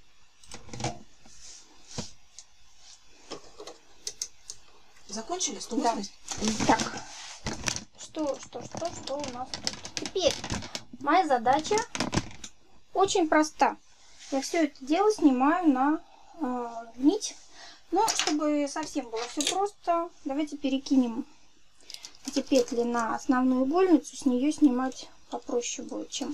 Закончили? сто восемьдесят? Да. Так, что, что, что, что у нас тут? Теперь моя задача очень проста. Я все это дело снимаю на э, нить. Но чтобы совсем было все просто, давайте перекинем эти петли на основную игольницу. С нее снимать попроще будет, чем...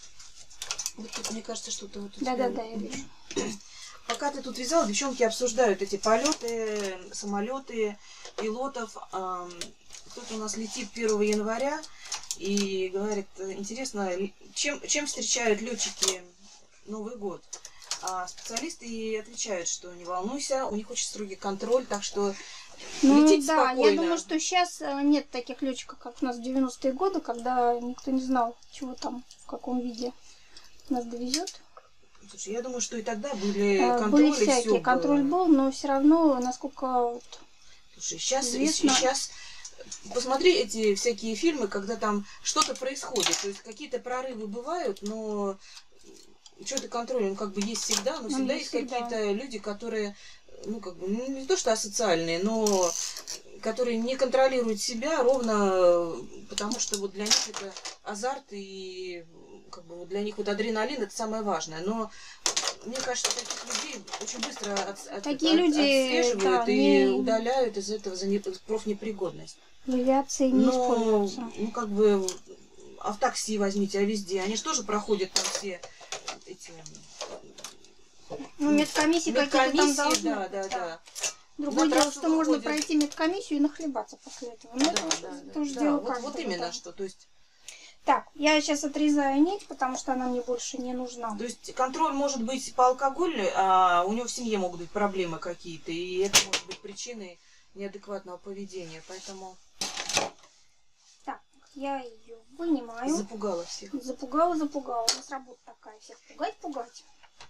Вот тут, мне кажется, что-то вот... Да-да-да, я вижу. Пока ты тут вязала, девчонки обсуждают эти полеты, самолеты, пилотов. Кто-то у нас летит первого января и говорит: интересно, чем, чем встречают летчики Новый год? А специалисты ей отвечают, что не волнуйся, у них очень строгий контроль, так что ну, летите да, спокойно. Я думаю, что сейчас нет таких летчиков, как у нас в девяностые годы, когда никто не знал, чего там, в каком виде нас довезет. Слушай, я думаю, что и тогда были а, контроли, были всякие, все контроль было. был, но все равно, насколько вот Слушай, сейчас, известно... сейчас посмотри эти всякие фильмы, когда там что-то происходит, то есть какие-то прорывы бывают, но что-то контроль, он как бы есть всегда, но всегда есть какие-то люди, которые, ну как бы, ну, не то что асоциальные, но которые не контролируют себя ровно, потому что вот для них это азарт и как бы вот для них вот адреналин это самое важное. Но мне кажется, таких людей очень быстро от, от, Такие от, люди, отслеживают да, и не... удаляют из этого за не, профнепригодность. В авиации не Но, используются. ну как бы, а в такси возьмите, а везде, они же тоже проходят там все эти... Ну, медкомиссии какие-то там должны. Да, да, да. Другое дело, что можно пройти медкомиссию и нахлебаться после этого. Но да, это, да, это да, уже да. дело Вот, каждого, вот именно да. что, то есть... Так, я сейчас отрезаю нить, потому что она мне больше не нужна. То есть контроль может быть по алкоголю, а у него в семье могут быть проблемы какие-то, и это может быть причиной неадекватного поведения, поэтому... Так, я ее вынимаю. Запугала всех. Запугала, запугала. У нас работа такая, всех пугать, пугать.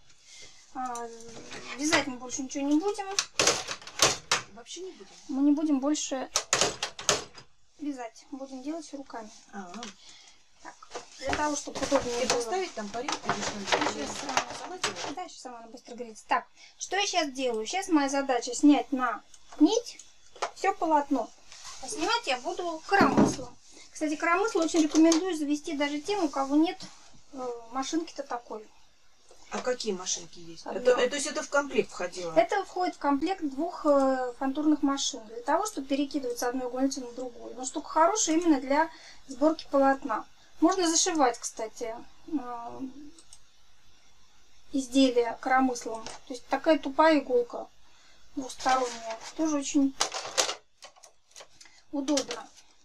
А, вязать мы больше ничего не будем. Вообще не будем? Мы не будем больше вязать. Будем делать все руками. А-а. Так, для того, чтобы удобнее И было. поставить там парик или что-нибудь? Сейчас, Сама делаешь? да, сейчас сама она быстро греется. Так, что я сейчас делаю? Сейчас моя задача снять на нить все полотно. А снимать я буду коромыслом. Кстати, коромысло очень рекомендую завести даже тем, у кого нет э, машинки-то такой. А какие машинки есть? А, это, да. это, то есть это в комплект входило? Это входит в комплект двух э, фантурных машин. Для того, чтобы перекидывать с одной игольницы на другую. Но штука хорошая именно для сборки полотна. Можно зашивать, кстати, э, изделие коромыслом. То есть такая тупая иголка двухсторонняя. Тоже очень удобно.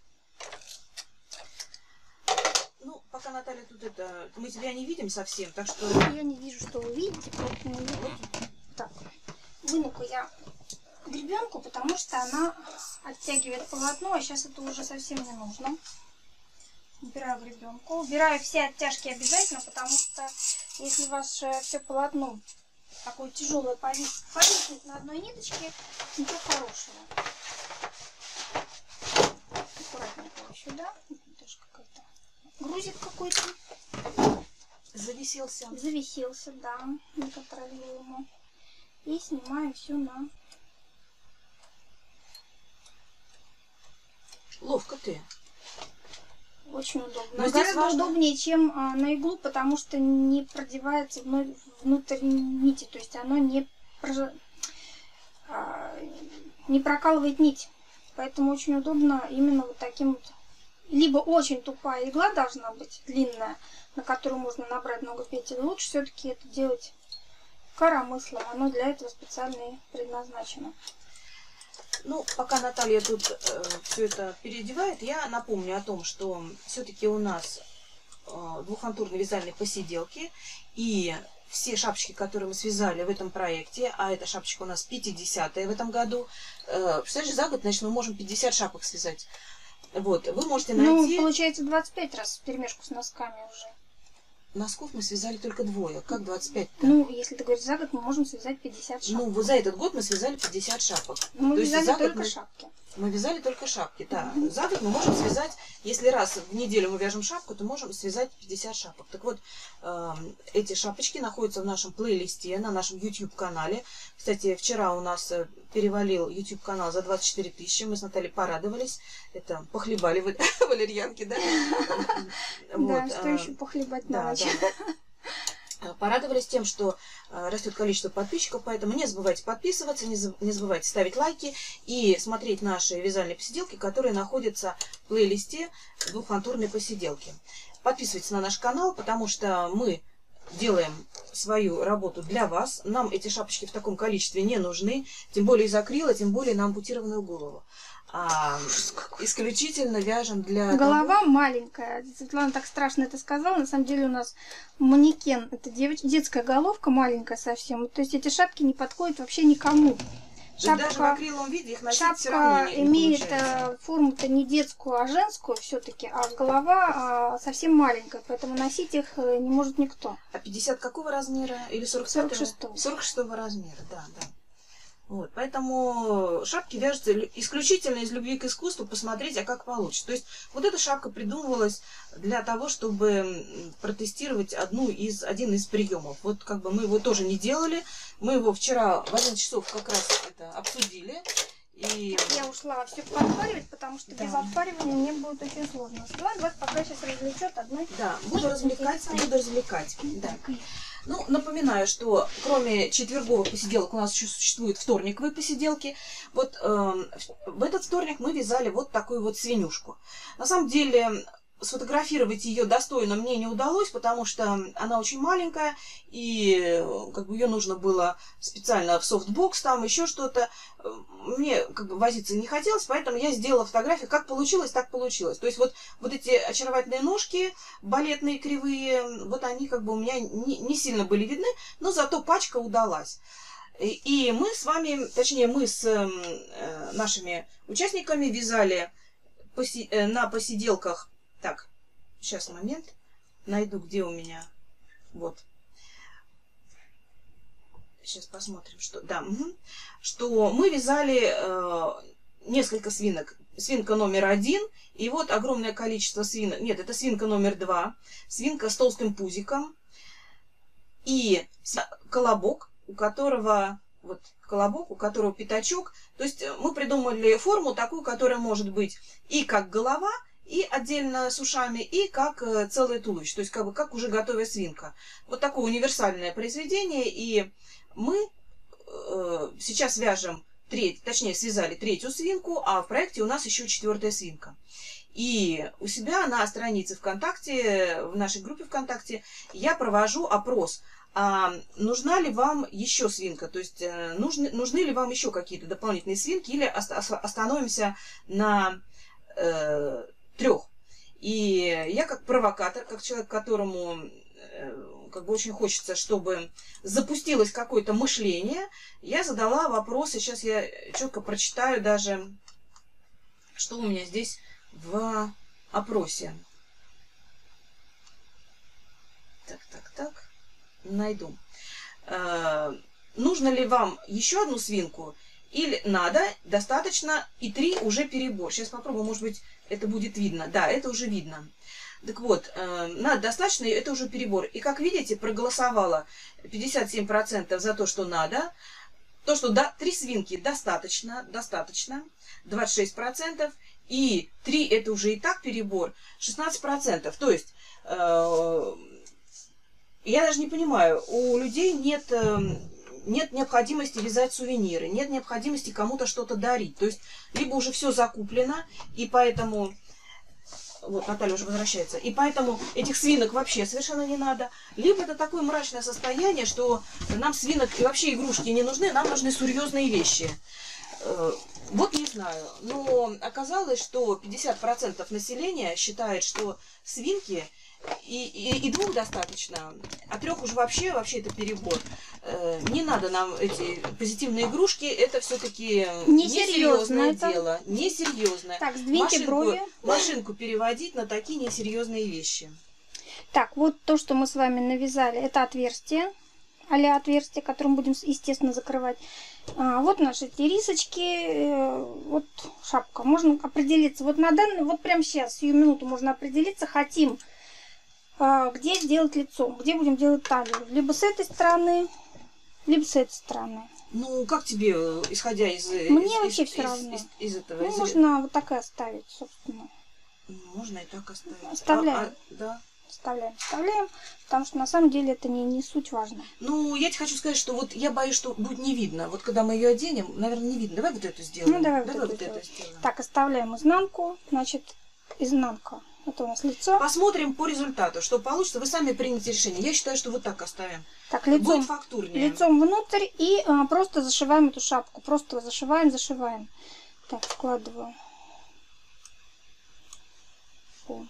Ну, пока, Наталья, тут это... Мы тебя не видим совсем, так что... Я не вижу, что вы видите, поэтому... Так, выну-ка я гребенку, потому что она оттягивает полотно, а сейчас это уже совсем не нужно. Убираю гребенку. Убираю все оттяжки обязательно, потому что если ваше все полотно такое тяжелое повис, повиснет на одной ниточке, ничего хорошего. Аккуратненько еще, да? Даже какая-то грузик какой-то. Зависелся. Зависелся, да, неконтролируемо. И снимаем все на... Ловко ты. Очень удобно. Но здесь гораздо важно... удобнее, чем а, на иглу, потому что не продевается вновь внутрь нити. То есть оно не, прож... а, не прокалывает нить. Поэтому очень удобно именно вот таким вот. Либо очень тупая игла должна быть, длинная, на которую можно набрать много петель. Лучше все-таки это делать коромыслом. Оно для этого специально и предназначено. Ну, пока Наталья тут э, все это переодевает, я напомню о том, что все-таки у нас э, двухфантурные вязальные посиделки. И все шапочки, которые мы связали в этом проекте, а эта шапочка у нас пятидесятая в этом году. Э, представляешь, за год, значит, мы можем пятьдесят шапок связать. Вот, вы можете найти... Ну, получается двадцать пять раз в перемешку с носками уже. Носков мы связали только двое. Как двадцать пять-то? Ну, если ты говоришь за год, мы можем связать пятьдесят шапок. Ну, вот за этот год мы связали пятьдесят шапок. Но мы То вязали есть только мы... шапки. Мы вязали только шапки, да. Mm-hmm. За год мы можем связать, если раз в неделю мы вяжем шапку, то можем связать пятьдесят шапок. Так вот, э, эти шапочки находятся в нашем плейлисте, на нашем YouTube-канале. Кстати, вчера у нас перевалил YouTube-канал за двадцать четыре тысячи. Мы с Натальей порадовались. Это похлебали валерьянки, да? Да, что еще похлебать на ночь. Порадовались тем, что растет количество подписчиков, поэтому не забывайте подписываться, не забывайте ставить лайки и смотреть наши вязальные посиделки, которые находятся в плейлисте двухфантурной посиделки. Подписывайтесь на наш канал, потому что мы делаем свою работу для вас. Нам эти шапочки в таком количестве не нужны, тем более из акрила, тем более на ампутированную голову. А, исключительно вяжем для... Голова того... маленькая. Светлана так страшно это сказала. На самом деле у нас манекен. Это девоч... детская головка маленькая совсем. То есть эти шапки не подходят вообще никому. Шапка... Даже в акриловом виде их носить все равно не, не имеет получается. Форму-то не детскую, а женскую все-таки. А голова а, совсем маленькая. Поэтому носить их не может никто. А пятьдесят какого размера? Или сорок шестого? сорок шестого размера, да, да. Вот, поэтому шапки вяжутся исключительно из любви к искусству, посмотреть, а как получится. То есть вот эта шапка придумывалась для того, чтобы протестировать одну из, один из приемов. Вот как бы мы его тоже не делали. Мы его вчера в одиннадцать часов как раз это обсудили. И... Я ушла все подпаривать, потому что да. без отпаривания мне будет очень сложно. Светлана вас пока сейчас развлечет одной. Да, буду развлекать, буду развлекать. Да. Ну, напоминаю, что кроме четверговых посиделок у нас еще существуют вторниковые посиделки. Вот э, в этот вторник мы вязали вот такую вот свинюшку. На самом деле сфотографировать ее достойно мне не удалось, потому что она очень маленькая, и как бы ее нужно было специально в софтбокс, там еще что-то. Мне как бы возиться не хотелось, поэтому я сделала фотографию. Как получилось, так получилось. То есть вот, вот эти очаровательные ножки, балетные кривые, вот они как бы у меня не, не сильно были видны, но зато пачка удалась. И, и мы с вами, точнее мы с э, нашими участниками вязали поси, э, на посиделках. Так, сейчас момент, найду, где у меня, вот. Сейчас посмотрим, что, да, угу. Что мы вязали э, несколько свинок. Свинка номер один, и вот огромное количество свинок. Нет, это свинка номер два, свинка с толстым пузиком и колобок, у которого, вот, колобок, у которого пятачок. То есть мы придумали форму такую, которая может быть и как голова, и отдельно с ушами, и как целое туловище, то есть как бы как уже готовая свинка. Вот такое универсальное произведение, и мы э, сейчас вяжем треть, точнее связали третью свинку, а в проекте у нас еще четвертая свинка. И у себя на странице ВКонтакте, в нашей группе ВКонтакте, я провожу опрос. А нужна ли вам еще свинка? То есть нужны, нужны ли вам еще какие-то дополнительные свинки, или остановимся на э, трех? И я как провокатор, как человек, которому э, как бы очень хочется, чтобы запустилось какое-то мышление, я задала вопросы. Сейчас я четко прочитаю даже, что у меня здесь в опросе. Так, так, так. Найду. Э, нужно ли вам еще одну свинку? Или надо, достаточно, и три уже перебор. Сейчас попробую, может быть, это будет видно. Да, это уже видно. Так вот, э, надо, достаточно, это уже перебор. И как видите, проголосовало пятьдесят семь процентов за то, что надо. То, что да, три свинки достаточно, достаточно, двадцать шесть процентов. И три это уже и так перебор, шестнадцать процентов. То есть... Э, Я даже не понимаю, у людей нет, нет необходимости вязать сувениры, нет необходимости кому-то что-то дарить. То есть, либо уже все закуплено, и поэтому... Вот, Наталья уже возвращается. И поэтому этих свинок вообще совершенно не надо. Либо это такое мрачное состояние, что нам свинок и вообще игрушки не нужны, нам нужны серьезные вещи. Вот не знаю. Но оказалось, что пятьдесят процентов населения считает, что свинки... И, и, и двух достаточно, а трех уже вообще, вообще это перебор. Э, не надо нам эти позитивные игрушки, это все-таки несерьезное это... дело. Несерьезное. Так, сдвиньте машинку, брови. Машинку переводить на такие несерьезные вещи. Так, вот то, что мы с вами навязали, это отверстие, а-ля отверстие, которым будем, естественно, закрывать. А, вот наши эти рисочки, э, вот шапка. Можно определиться, вот на данный, вот прямо сейчас, сию минуту можно определиться, хотим, где сделать лицо, где будем делать талию. Либо с этой стороны, либо с этой стороны. Ну, как тебе, исходя из... Мне из, вообще из, все из, равно. Из, из этого, ну, из... можно вот так и оставить, собственно. Можно и так оставить. Оставляем. А, а, да. Оставляем, оставляем, потому что на самом деле это не, не суть важно. Ну, я тебе хочу сказать, что вот я боюсь, что будет не видно. Вот когда мы ее оденем, наверное, не видно. Давай вот эту сделаем. Ну, давай, давай вот, вот это это сделаем. Так, оставляем изнанку, значит, изнанка. Это у нас лицо. Посмотрим по результату, что получится. Вы сами примете решение. Я считаю, что вот так оставим. Так, лицом, будет фактурнее. Лицом внутрь и а, просто зашиваем эту шапку. Просто зашиваем, зашиваем. Так, складываю. По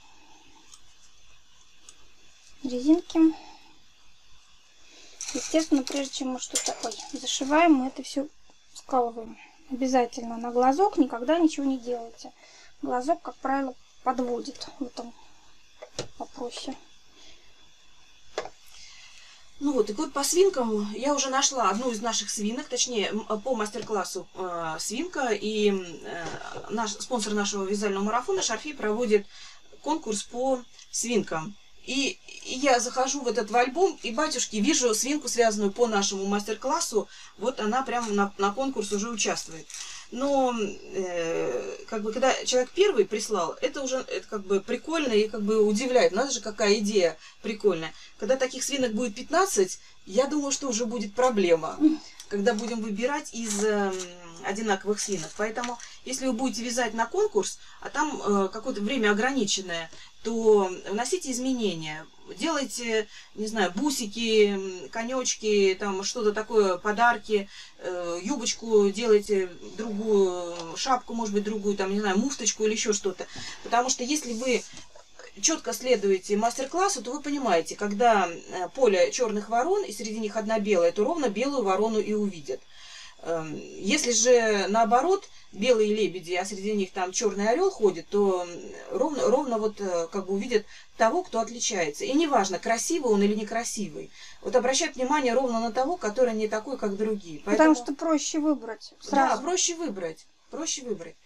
резинке. Естественно, прежде чем мы что-то ой, зашиваем, мы это все скалываем. Обязательно на глазок никогда ничего не делайте. Глазок, как правило, подводит в этом вопросе. Ну вот, и вот по свинкам я уже нашла одну из наших свинок, точнее, по мастер-классу э, свинка, и э, наш спонсор нашего вязального марафона Шарфи проводит конкурс по свинкам. И, и я захожу в этот в альбом, и, батюшки, вижу свинку, связанную по нашему мастер-классу, вот она прямо на, на конкурс уже участвует. Но э, как бы когда человек первый прислал, это уже это как бы прикольно и как бы удивляет. Надо же, какая идея прикольная. Когда таких свинок будет пятнадцать, я думаю, что уже будет проблема, когда будем выбирать из э, одинаковых свинок. Поэтому, если вы будете вязать на конкурс, а там э, какое-то время ограниченное, то вносите изменения. Делайте, не знаю, бусики, конечки, там что-то такое, подарки, э, юбочку делайте другую, шапку, может быть, другую, там, не знаю, муфточку или еще что-то. Потому что если вы четко следуете мастер-классу, то вы понимаете, когда поле черных ворон, и среди них одна белая, то ровно белую ворону и увидят. Если же наоборот белые лебеди, а среди них там черный орел ходит, то ровно, ровно вот как бы увидят того, кто отличается. И неважно, красивый он или некрасивый. Вот обращают внимание ровно на того, который не такой, как другие. Поэтому... Потому что проще выбрать сразу. Да, проще выбрать. Проще выбрать.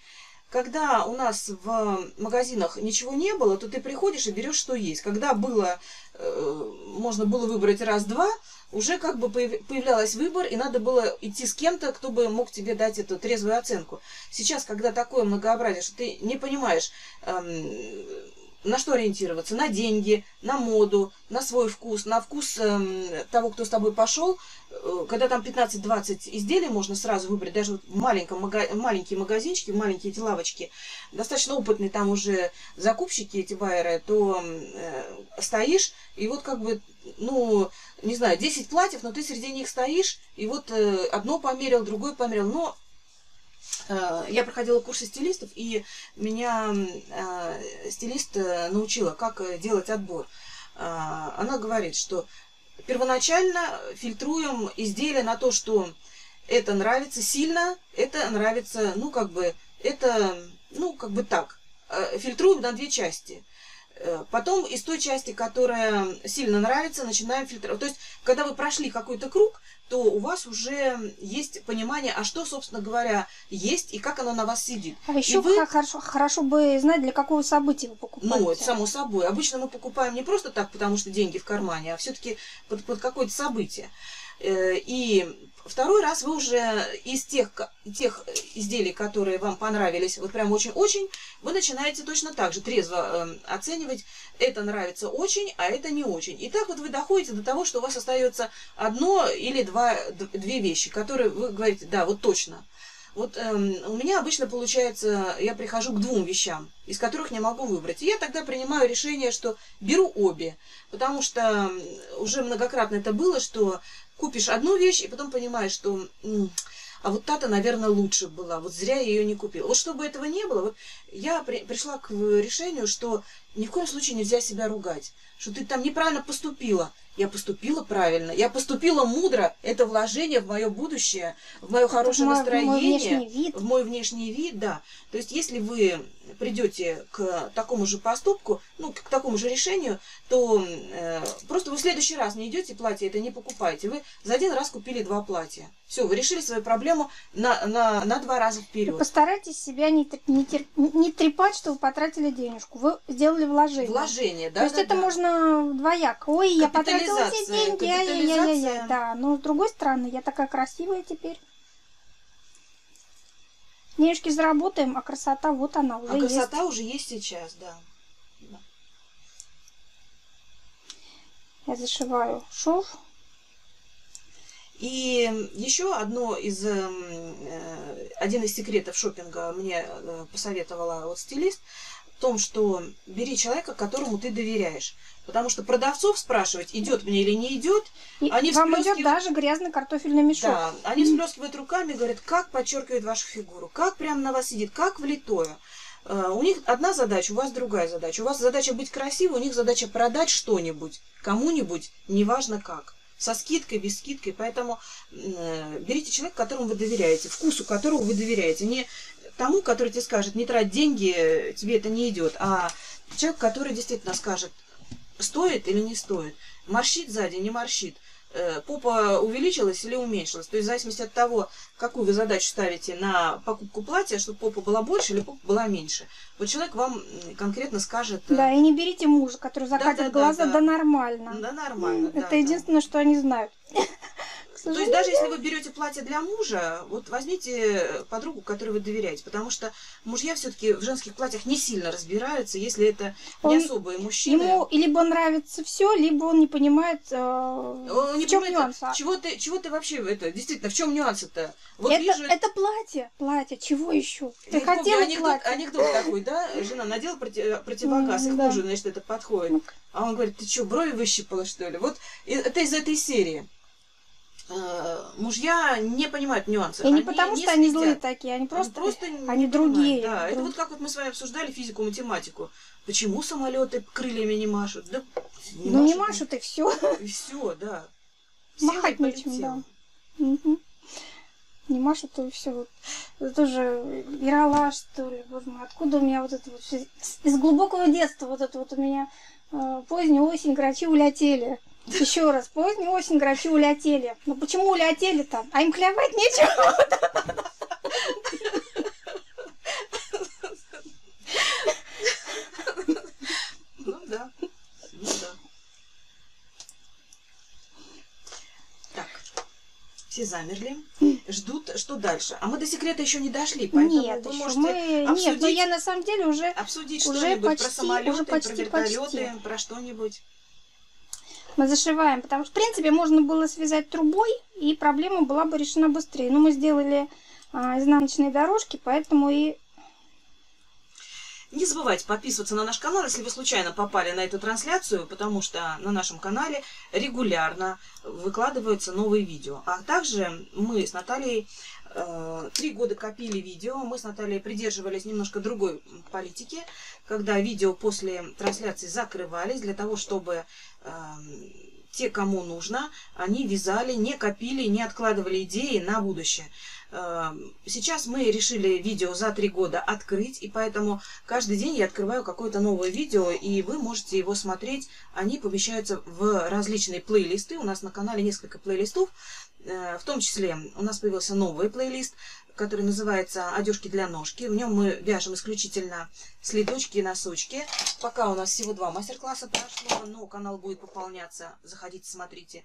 когда у нас в магазинах ничего не было, то ты приходишь и берешь, что есть. Когда было, э, можно было выбрать раз-два, уже как бы появлялся выбор, и надо было идти с кем-то, кто бы мог тебе дать эту трезвую оценку. Сейчас, когда такое многообразие, что ты не понимаешь, эм, на что ориентироваться, на деньги, на моду, на свой вкус, на вкус эм, того, кто с тобой пошел, э, когда там пятнадцать-двадцать изделий можно сразу выбрать, даже вот в маленьком мага маленькие магазинчики, маленькие эти лавочки, достаточно опытные там уже закупщики, эти байеры, то э, стоишь, и вот как бы, ну, не знаю, десять платьев, но ты среди них стоишь, и вот э, одно померил, другое померил, но э, я проходила курсы стилистов, и меня э, стилист научила, как делать отбор. Э, она говорит, что первоначально фильтруем изделия на то, что это нравится сильно, это нравится, ну, как бы, это, ну, как бы так. Э, фильтруем на две части. Потом из той части, которая сильно нравится, начинаем фильтровать. То есть, когда вы прошли какой-то круг, то у вас уже есть понимание, а что, собственно говоря, есть и как оно на вас сидит. А еще вы... хорошо, хорошо бы знать, для какого события вы покупаете. Ну, это само собой. Обычно мы покупаем не просто так, потому что деньги в кармане, а все-таки под, под какое-то событие. И второй раз вы уже из тех, тех изделий, которые вам понравились, вот прям очень-очень, вы начинаете точно так же трезво э, оценивать, это нравится очень, а это не очень. И так вот вы доходите до того, что у вас остается одно или два, две вещи, которые вы говорите, да, вот точно. Вот э, у меня обычно получается, я прихожу к двум вещам, из которых не могу выбрать. И я тогда принимаю решение, что беру обе, потому что уже многократно это было, что купишь одну вещь, и потом понимаешь, что а вот та-то, наверное, лучше была, вот зря я ее не купила. Вот чтобы этого не было, вот я при, пришла к решению, что ни в коем случае нельзя себя ругать, что ты там неправильно поступила. Я поступила правильно, я поступила мудро, это вложение в мое будущее, в мое хорошее мой, настроение, мой внешний вид. в мой внешний вид, да. То есть, если вы придете к такому же поступку, ну, к такому же решению, то э, просто вы в следующий раз не идете платье, это не покупаете. Вы за один раз купили два платья. Все, вы решили свою проблему на, на, на два раза вперед. Постарайтесь себя не, не, тер, не трепать, что вы потратили денежку. Вы сделали вложение. Вложение, да. То есть да, это да. можно двояко. Ой, я потратила все деньги, ай-яй-яй-яй. Да, но с другой стороны, я такая красивая теперь. Денежки заработаем, а красота вот она уже а есть. красота уже есть сейчас, да. да. Я зашиваю шов. И еще одно из, э, один из секретов шопинга мне э, посоветовала вот стилист, в том, что бери человека, которому ты доверяешь. Потому что продавцов спрашивать, идет мне или не идет, и они вам всплескивают... идет даже грязный картофельный мешок. Да, они всплескивают руками, говорят, как подчеркивает вашу фигуру, как прям на вас сидит, как влитое. Uh, у них одна задача, у вас другая задача. У вас задача быть красивой, у них задача продать что-нибудь, кому-нибудь, неважно как. Со скидкой, без скидки. Поэтому э, берите человека, которому вы доверяете, вкусу которого вы доверяете. Не тому, который тебе скажет, не трать деньги, тебе это не идет, а человек, который действительно скажет, стоит или не стоит, морщит сзади, не морщит, э, попа увеличилась или уменьшилась. То есть в зависимости от того, какую вы задачу ставите на покупку платья, чтобы попа была больше или попа была меньше. Вот человек вам конкретно скажет... Да, и не берите мужа, который закатит да, да, глаза, да, да, да нормально. Да, нормально. Это да, единственное, да. что они знают. То есть даже если вы берете платье для мужа, вот возьмите подругу, которой вы доверяете, потому что мужья все-таки в женских платьях не сильно разбираются, если это не он, особые мужчины. Ему либо нравится все, либо он не понимает, э, он не в чем понимает, нюанс. Чего ты, чего ты вообще это? Действительно, в чем нюансы-то? Вот это, вижу... это платье, платье, чего еще? Ты хотела хотела анекдот, платье? Анекдот такой, да? Жена надела против, противогаз, mm, и к мужу, значит, это подходит. А он говорит, ты что, брови выщипала, что ли? Вот это из этой серии. Мужья не понимают нюансы. И не они потому, не что они следят. злые такие, они просто, они, просто они другие. Да, друг... это вот как вот мы с вами обсуждали физику, математику. Почему самолеты крыльями не машут? Да, не ну машут, не машут и все. И все, да. Махать нечем, да. Угу. Не машут и все. Это тоже Ералаш, что ли, боже мой, откуда у меня вот это вот все... Из глубокого детства вот это вот у меня э, поздняя осень, грачи улетели. Еще раз, поздняя осень, грачи улетели. Ну почему улетели-то? А им клевать нечего. замерли, ждут, что дальше. А мы до секрета еще не дошли, поэтому Нет, вы еще можете мы... обсудить, Нет, но я на самом деле уже... обсудить уже что-нибудь почти, про самолеты, уже почти, про вертолеты, почти. про что-нибудь. Мы зашиваем, потому что, в принципе, можно было связать трубой, и проблема была бы решена быстрее. Но мы сделали а, изнаночные дорожки, поэтому и... Не забывайте подписываться на наш канал, если вы случайно попали на эту трансляцию, потому что на нашем канале регулярно выкладываются новые видео. А также мы с Натальей э, три года копили видео, мы с Натальей придерживались немножко другой политики, когда видео после трансляции закрывались для того, чтобы э, те, кому нужно, они вязали, не копили, не откладывали идеи на будущее. Сейчас мы решили видео за три года открыть, и поэтому каждый день я открываю какое-то новое видео, и вы можете его смотреть. Они помещаются в различные плейлисты. У нас на канале несколько плейлистов. В том числе у нас появился новый плейлист, который называется «Одежки для ножки». В нем мы вяжем исключительно следочки и носочки. Пока у нас всего два мастер-класса прошло, но канал будет пополняться. Заходите, смотрите.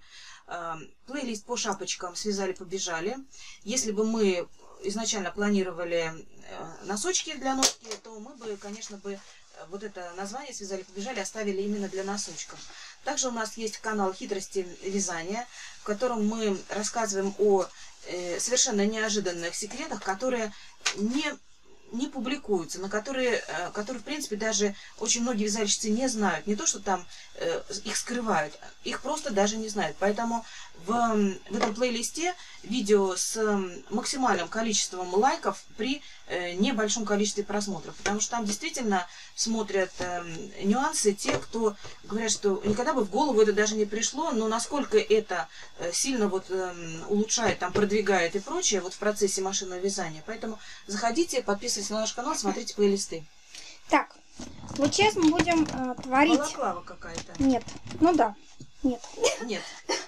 Плейлист по шапочкам «Связали-побежали». Если бы мы изначально планировали носочки для ножки, то мы бы, конечно, бы вот это название «Связали-побежали» оставили именно для носочков. Также у нас есть канал «Хитрости вязания», в котором мы рассказываем о э, совершенно неожиданных секретах, которые не, не публикуются, на которые, э, которые, в принципе, даже очень многие вязальщицы не знают. Не то, что там э, их скрывают, их просто даже не знают. Поэтому в, в этом плейлисте видео с максимальным количеством лайков при э, небольшом количестве просмотров. Потому что там действительно смотрят э, нюансы те, кто говорят, что никогда бы в голову это даже не пришло, но насколько это э, сильно вот, э, улучшает, там, продвигает и прочее вот в процессе машинного вязания. Поэтому заходите, подписывайтесь на наш канал, смотрите плейлисты. Так, вот сейчас мы будем э, творить... Балаклава какая-то. Нет, ну да, нет. Нет.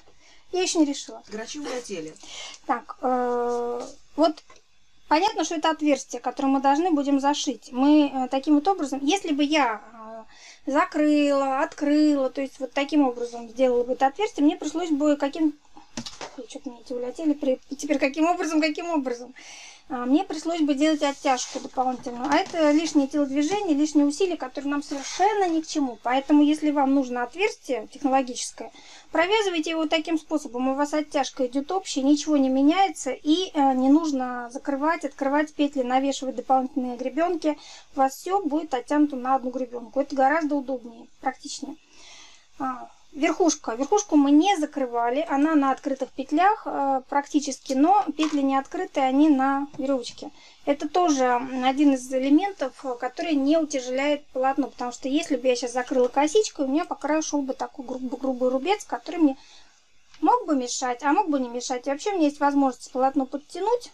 Я еще не решила. Грачи улетели. Так, э, вот понятно, что это отверстие, которое мы должны будем зашить. Мы э, таким вот образом, если бы я э, закрыла, открыла, то есть вот таким образом сделала бы это отверстие, мне пришлось бы каким... Что-то мне эти улетели. При... Теперь каким образом, каким образом? А, мне пришлось бы делать оттяжку дополнительную. А это лишнее телодвижение, лишние усилия, которые нам совершенно ни к чему. Поэтому, если вам нужно отверстие технологическое, провязывайте его таким способом. У вас оттяжка идет общая, ничего не меняется. И э, не нужно закрывать, открывать петли, навешивать дополнительные гребенки. У вас все будет оттянуто на одну гребенку. Это гораздо удобнее, практичнее. А, Верхушка. Верхушку мы не закрывали, она на открытых петлях э, практически, но петли не открытые, они на веревочке. Это тоже один из элементов, который не утяжеляет полотно, потому что если бы я сейчас закрыла косичкой, у меня по краю шел бы такой грубый, грубый рубец, который мне мог бы мешать, а мог бы не мешать. И вообще у меня есть возможность полотно подтянуть,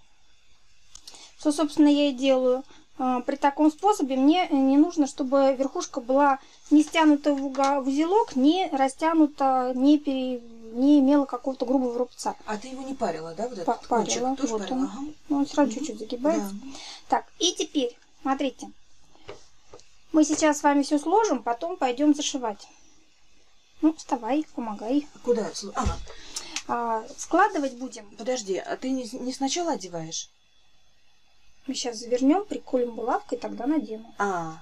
что, собственно, я и делаю. При таком способе мне не нужно, чтобы верхушка была не стянута в узелок, не растянута, не, пере... не имела какого-то грубого рубца. А ты его не парила, да? Вот этот парила. кончик тоже Вот парила? он. Ага. Ну, он сразу чуть-чуть Угу. загибается. Да. Так, и теперь, смотрите. Мы сейчас с вами все сложим, потом пойдем зашивать. Ну, вставай, помогай. Куда? Ага. А, складывать будем. Подожди, а ты не, не сначала одеваешь? Мы сейчас завернем, приколем булавкой, тогда надену. А,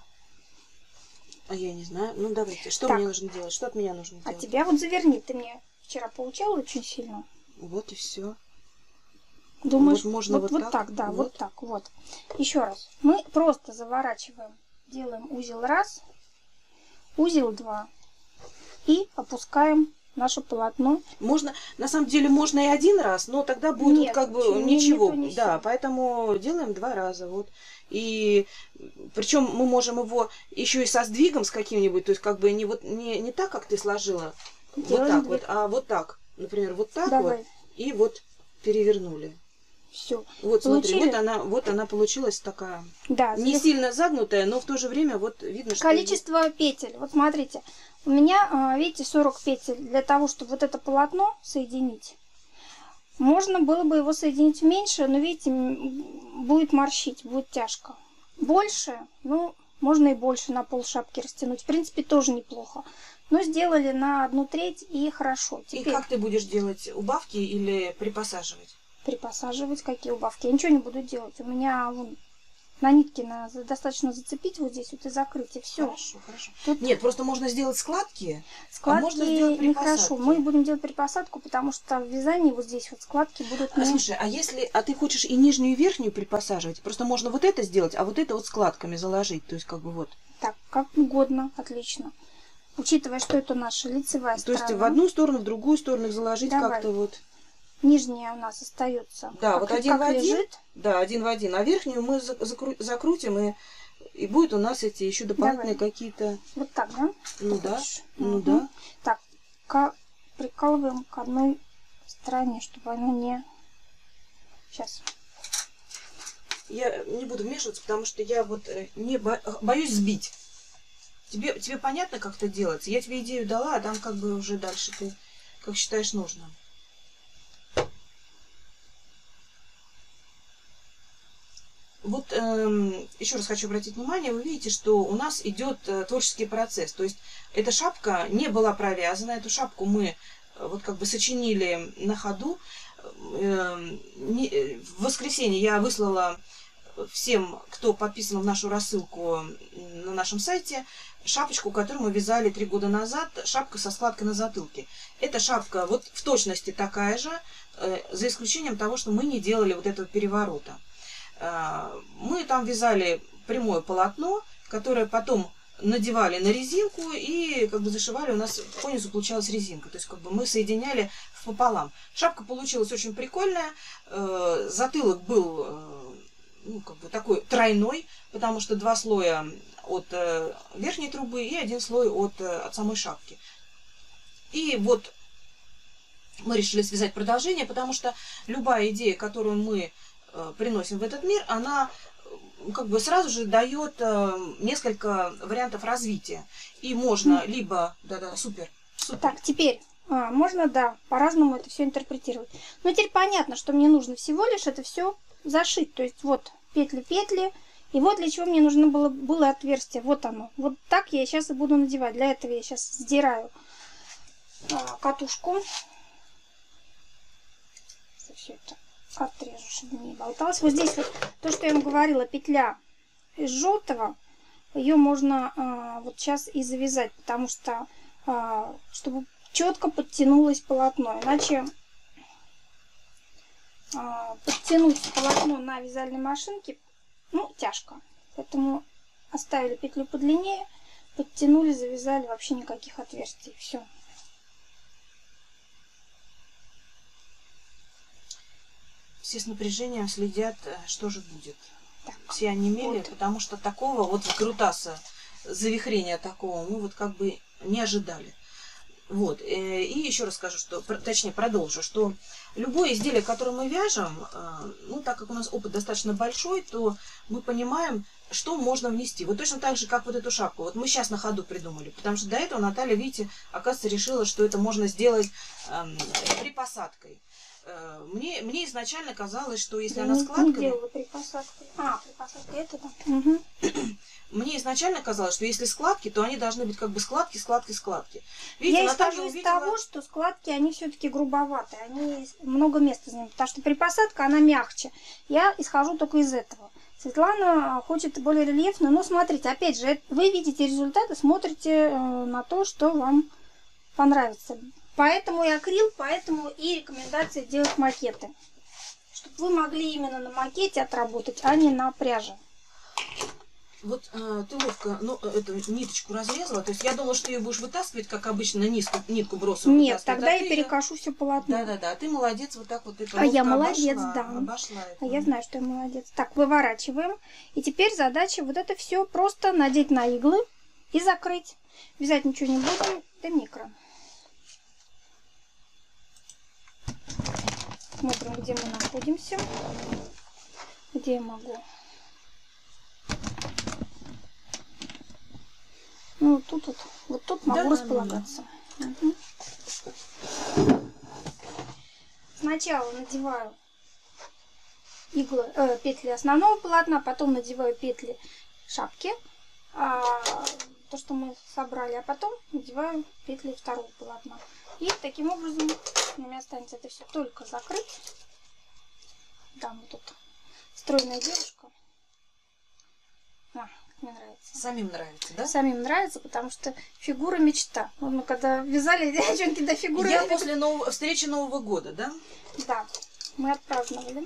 а я не знаю. Ну, давайте. Что Так. мне нужно делать? Что от меня нужно А делать? тебя вот заверни. Ты мне вчера получала очень сильно. Вот и все. Думаешь, Вот можно вот, вот вот так? так, да, вот. Вот. вот так, вот. Еще раз. Мы просто заворачиваем, делаем узел раз, узел два и опускаем наше полотно. Можно, на самом деле, можно и один раз, но тогда будет Нет, вот как бы ни- ничего. ни то, ни Да, сё. поэтому делаем два раза. Вот. И причем мы можем его еще и со сдвигом с каким-нибудь, то есть как бы не вот не, не так, как ты сложила, вот Делаем так сдвиг. вот, а вот так. Например, вот так Давай. вот и вот перевернули. Все. Вот смотри, Получили? вот она, вот она получилась такая. Да, Не здесь сильно загнутая, но в то же время вот видно, что... количество петель. Вот смотрите, у меня, а, видите, сорок петель. Для того, чтобы вот это полотно соединить, можно было бы его соединить меньше, но, видите, м, будет морщить, будет тяжко. Больше, ну, можно и больше на пол шапки растянуть. В принципе, тоже неплохо. Но сделали на одну треть и хорошо. Теперь... Теперь И как ты будешь делать убавки или припосаживать? Припосаживать, какие убавки? Я ничего не буду делать. У меня вон, на нитке на, достаточно зацепить вот здесь вот и закрыть, и все. Хорошо, хорошо. Тут... Нет, просто можно сделать складки, складки а можно сделать нехорошо. Мы будем делать припосадку, потому что в вязании вот здесь вот складки будут... А, не... слушай, а если... А ты хочешь и нижнюю, и верхнюю припосаживать? Просто можно вот это сделать, а вот это вот складками заложить. То есть как бы вот. Так, как угодно, отлично. Учитывая, что это наша лицевая То сторона. есть в одну сторону, в другую сторону их заложить как-то вот... Нижняя у нас остается. Да, как, вот один как в один. Лежит. Да, один в один. А верхнюю мы закру... закрутим, и... и будет у нас эти еще дополнительные какие-то... Вот так, да? Ну да, Хочешь? ну угу. да. Так, к... прикалываем к одной стороне, чтобы она не... Сейчас. Я не буду вмешиваться, потому что я вот не бо... боюсь сбить. Тебе, тебе понятно, как это делается? Я тебе идею дала, а там как бы уже дальше ты как считаешь нужным. Вот эм, еще раз хочу обратить внимание, вы видите, что у нас идет э, творческий процесс. То есть эта шапка не была провязана, эту шапку мы э, вот как бы сочинили на ходу. Э, не, в воскресенье я выслала всем, кто подписан в нашу рассылку на нашем сайте, шапочку, которую мы вязали три года назад, шапка со складкой на затылке. Эта шапка вот в точности такая же, э, за исключением того, что мы не делали вот этого переворота. Мы там вязали прямое полотно, которое потом надевали на резинку и как бы зашивали. У нас понизу получалась резинка. То есть как бы мы соединяли пополам. Шапка получилась очень прикольная. Затылок был ну, как бы такой тройной, потому что два слоя от верхней трубы и один слой от, от самой шапки. И вот мы решили связать продолжение, потому что любая идея, которую мы приносим в этот мир, она как бы сразу же дает несколько вариантов развития. И можно либо... Да-да, супер, супер. Так, теперь а, можно, да, по-разному это все интерпретировать. Но теперь понятно, что мне нужно всего лишь это все зашить. То есть вот петли-петли. И вот для чего мне нужно было, было отверстие. Вот оно. Вот так я сейчас и буду надевать. Для этого я сейчас сдираю а, катушку. Все это отрежу, чтобы не болталось. Вот здесь вот то, что я вам говорила, петля из желтого, ее можно а, вот сейчас и завязать, потому что а, чтобы четко подтянулось полотно, иначе а, подтянуть полотно на вязальной машинке, ну, тяжко. Поэтому оставили петлю подлиннее, подтянули, завязали, вообще никаких отверстий. Все. Все с напряжением следят, что же будет. Так, все онемели, вот. Потому что такого вот крутаса, завихрения такого мы вот как бы не ожидали. Вот. И еще раз скажу, что, точнее продолжу, что любое изделие, которое мы вяжем, ну так как у нас опыт достаточно большой, то мы понимаем, что можно внести. Вот точно так же, как вот эту шапку. Вот мы сейчас на ходу придумали, потому что до этого Наталья, видите, оказывается, решила, что это можно сделать эм, припосадкой. Мне, мне изначально казалось, что если я она не, складками... Не делала припосадку. А, припосадка это да. Угу. Мне изначально казалось, что если складки, то они должны быть как бы складки, складки, складки. Видите, я Наталья исхожу увидела... из того, что складки, они все-таки грубоваты. Они много места занимают. Потому что припосадка, она мягче. Я исхожу только из этого. Светлана хочет более рельефно. Но смотрите, опять же, вы видите результаты, смотрите на то, что вам понравится. Поэтому и акрил, поэтому и рекомендация делать макеты. Чтобы вы могли именно на макете отработать, а не на пряже. Вот э, ты ловко ну, эту ниточку разрезала. То есть я думала, что ты ее будешь вытаскивать, как обычно, низко, нитку бросом. Нет, тогда а я перекошу ее... все полотно. Да-да-да, ты молодец, вот так вот это А я молодец, обошла, да. Обошла это. А я знаю, что я молодец. Так, выворачиваем. И теперь задача вот это все просто надеть на иглы и закрыть. Вязать ничего не будем, до микро. Смотрим, где мы находимся. Где я могу. Ну, вот тут вот, вот тут могу да, располагаться. Да, да. Угу. Сначала надеваю иглы, э, петли основного полотна, потом надеваю петли шапки. А то, что мы собрали, а потом надеваю петли второго полотна. И таким образом мне останется это все только закрыть. Да, вот тут стройная девушка. А, мне нравится. Самим нравится, да? Самим нравится, потому что фигура мечта. Вот мы когда вязали девчонки до фигуры... Я после нового, встречи Нового года, да? Да, мы отпраздновали.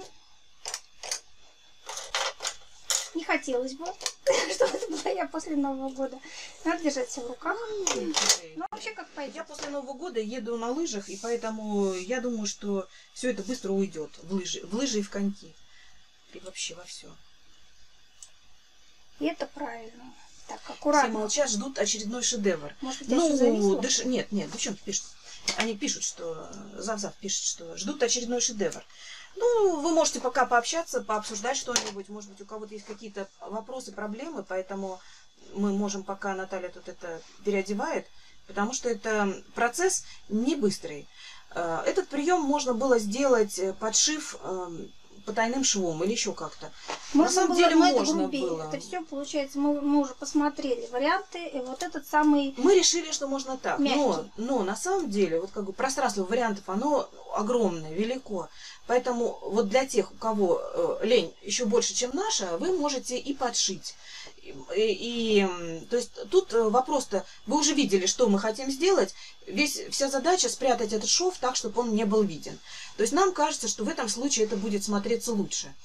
Не хотелось бы, чтобы это была я после Нового года. Надо держать все в руках. Ну, вообще как пойдет. Я после Нового года еду на лыжах, и поэтому я думаю, что все это быстро уйдет в лыжи, в лыжи и в коньки. И вообще во все. И это правильно. Так, аккуратно. Все молчат, ждут очередной шедевр. Может быть, я еще зависла? дыш... Нет, нет, девчонки пишут. Они пишут, что... Зав-Зав пишет, что ждут очередной шедевр. Ну, вы можете пока пообщаться, пообсуждать что-нибудь. Может быть, у кого-то есть какие-то вопросы, проблемы, поэтому мы можем, пока Наталья тут это переодевает, потому что это процесс не быстрый. Этот прием можно было сделать, подшив потайным швом или еще как-то. На самом деле можно было. Это все, получается, мы, мы уже посмотрели варианты, и вот этот самый... Мы решили, что можно так. Но, но на самом деле, вот как бы пространство вариантов, оно огромное, велико. Поэтому вот для тех, у кого э, лень еще больше, чем наша, вы можете и подшить. И, и, то есть тут вопрос-то, вы уже видели, что мы хотим сделать. Весь, вся задача спрятать этот шов так, чтобы он не был виден. То есть нам кажется, что в этом случае это будет смотреться лучше.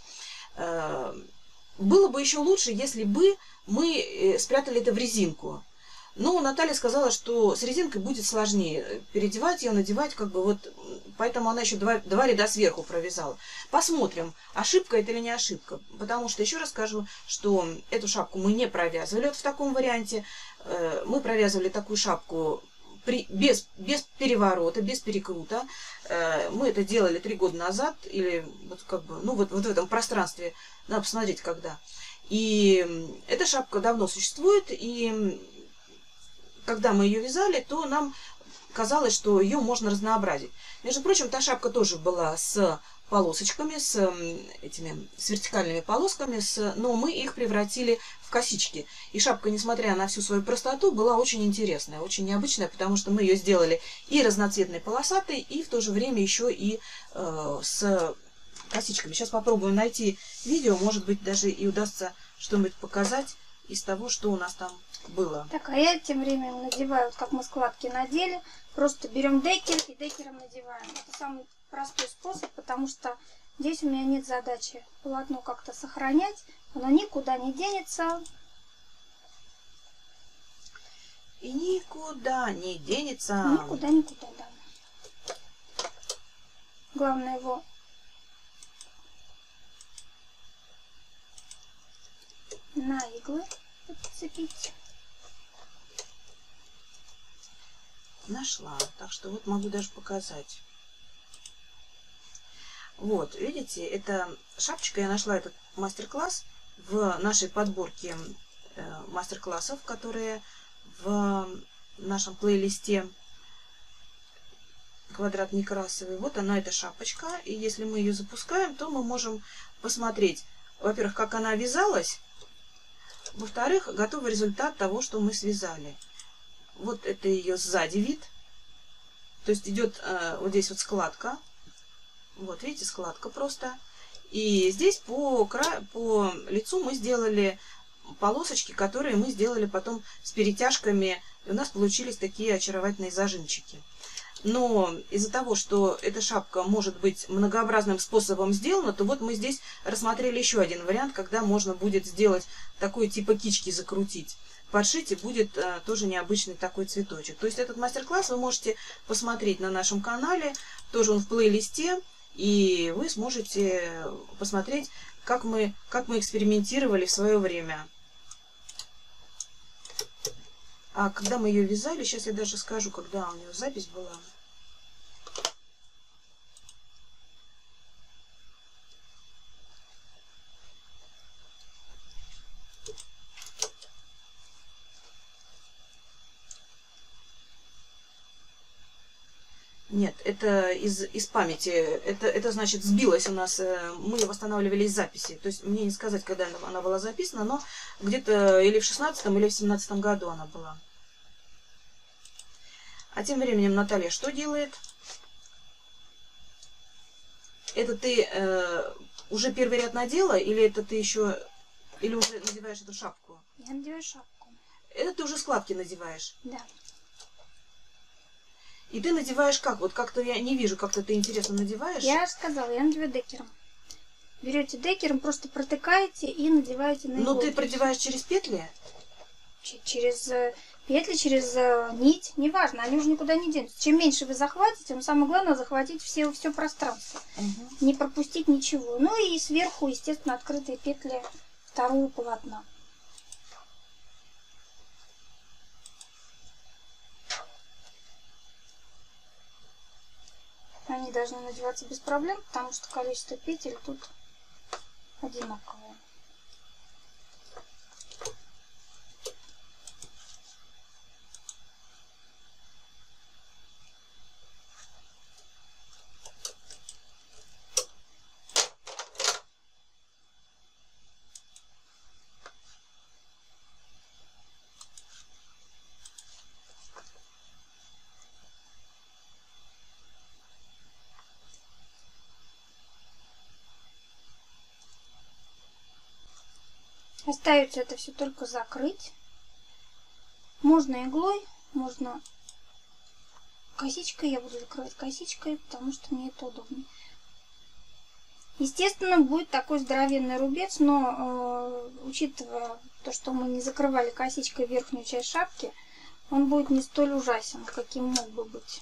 Э, было бы еще лучше, если бы мы спрятали это в резинку. Но Наталья сказала, что с резинкой будет сложнее переодевать ее, надевать, как бы вот, поэтому она еще два, два ряда сверху провязала. Посмотрим, ошибка это или не ошибка, потому что еще раз скажу, что эту шапку мы не провязывали вот в таком варианте. Мы провязывали такую шапку при, без, без переворота, без перекрута. Мы это делали три года назад, или вот как бы, ну вот, вот в этом пространстве, надо посмотреть когда. И эта шапка давно существует, и когда мы ее вязали, то нам казалось, что ее можно разнообразить. Между прочим, та шапка тоже была с полосочками, с этими с вертикальными полосками, с, но мы их превратили в косички. И шапка, несмотря на всю свою простоту, была очень интересная, очень необычная, потому что мы ее сделали и разноцветной полосатой, и в то же время еще и э, с косичками. Сейчас попробую найти видео, может быть, даже и удастся что-нибудь показать из того, что у нас там было. Так, а я тем временем надеваю, вот как мы складки надели, просто берем декер и декером надеваем. Это самый простой способ, потому что здесь у меня нет задачи полотно как-то сохранять, оно никуда не денется. И никуда не денется. Никуда, никуда, да. Главное его на иглы подцепить. Нашла. Так что вот могу даже показать. Вот, видите, это шапочка. Я нашла этот мастер-класс в нашей подборке э, мастер-классов, которые в нашем плейлисте «Квадрат Некрасовый». Вот она, эта шапочка. И если мы ее запускаем, то мы можем посмотреть, во-первых, как она вязалась. Во-вторых, готовый результат того, что мы связали. Вот это ее сзади вид. То есть идет э, вот здесь вот складка. Вот, видите, складка просто. И здесь по, краю, по лицу мы сделали полосочки, которые мы сделали потом с перетяжками. И у нас получились такие очаровательные зажимчики. Но из-за того, что эта шапка может быть многообразным способом сделана, то вот мы здесь рассмотрели еще один вариант, когда можно будет сделать такой типа кички, закрутить. Подшить, и будет а, тоже необычный такой цветочек. То есть этот мастер-класс вы можете посмотреть на нашем канале, тоже он в плейлисте, и вы сможете посмотреть, как мы, как мы экспериментировали в свое время. А когда мы ее вязали, сейчас я даже скажу, когда у нее запись была. Нет, это из, из памяти. Это, это значит сбилось у нас. Мы восстанавливали из записи. То есть мне не сказать, когда она была записана, но где-то или в шестнадцатом, или в семнадцатом году она была. А тем временем Наталья что делает? Это ты э, уже первый ряд надела, или это ты еще, или уже надеваешь эту шапку? Я надеваю шапку. Это ты уже складки надеваешь? Да. И ты надеваешь как? Вот как-то я не вижу, как-то ты интересно надеваешь. Я же сказала, я надеваю декером. Берете декером, просто протыкаете и надеваете на иголки. Но ты продеваешь через петли? Ч через петли, через нить, неважно, они уже никуда не денутся. Чем меньше вы захватите, но самое главное захватить все, все пространство. Угу. Не пропустить ничего. Ну и сверху, естественно, открытые петли второго полотна. Они должны надеваться без проблем, потому что количество петель тут одинаковое. Остается это все только закрыть. Можно иглой, можно косичкой. Я буду закрывать косичкой, потому что мне это удобнее. Естественно, будет такой здоровенный рубец, но э, учитывая то, что мы не закрывали косичкой верхнюю часть шапки, он будет не столь ужасен, каким мог бы быть.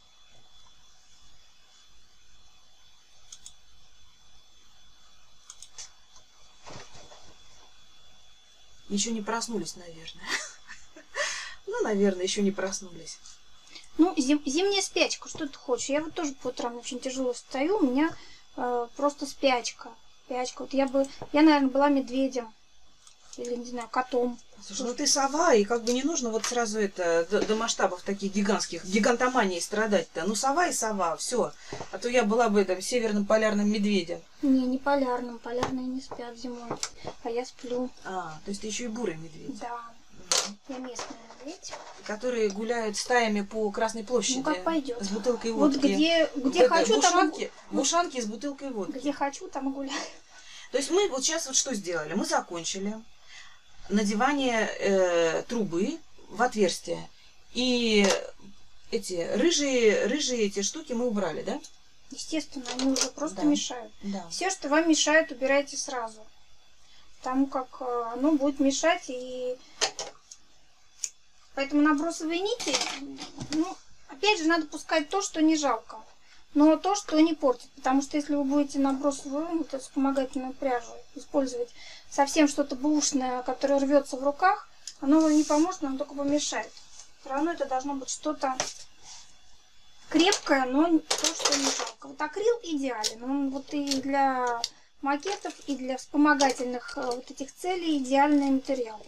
Еще не проснулись, наверное. Ну, наверное, еще не проснулись. Ну, зим, зимняя спячка, что ты хочешь? Я вот тоже по утрам очень тяжело встаю, у меня э, просто спячка. Спячка. Вот я бы, я, наверное, была медведем. Или, не знаю, котом. Слушай, ну ты сова, и как бы не нужно вот сразу это до, до масштабов таких гигантских, гигантоманией страдать-то. Ну, сова и сова, все. А то я была бы там северным полярным медведем. Не, не полярным. Полярные не спят зимой. А я сплю. А, то есть ты еще и бурый медведь. Да. Угу. Я местный медведь. Которые гуляют стаями по Красной площади. Ну, как пойдет. С бутылкой водки. Вот где, где в хочу, это, там... в, в ушанке с бутылкой водки. Где хочу, там и гуляю. То есть мы вот сейчас вот что сделали? Мы закончили надевание э, трубы в отверстие. И эти рыжие, рыжие эти штуки мы убрали, да? Естественно, они уже просто да. мешают. Да. Все, что вам мешает, убирайте сразу. Потому как оно будет мешать. И поэтому набросовые нити, ну, опять же, надо пускать то, что не жалко. Но то, что не портит. Потому что если вы будете набросовую, вот эту вспомогательную пряжу использовать совсем что-то бэушное, которое рвется в руках, оно вам не поможет, нам только помешает. Все равно это должно быть что-то крепкое, но то, что не жалко. Вот акрил идеален. Он вот и для макетов, и для вспомогательных вот этих целей идеальный материал.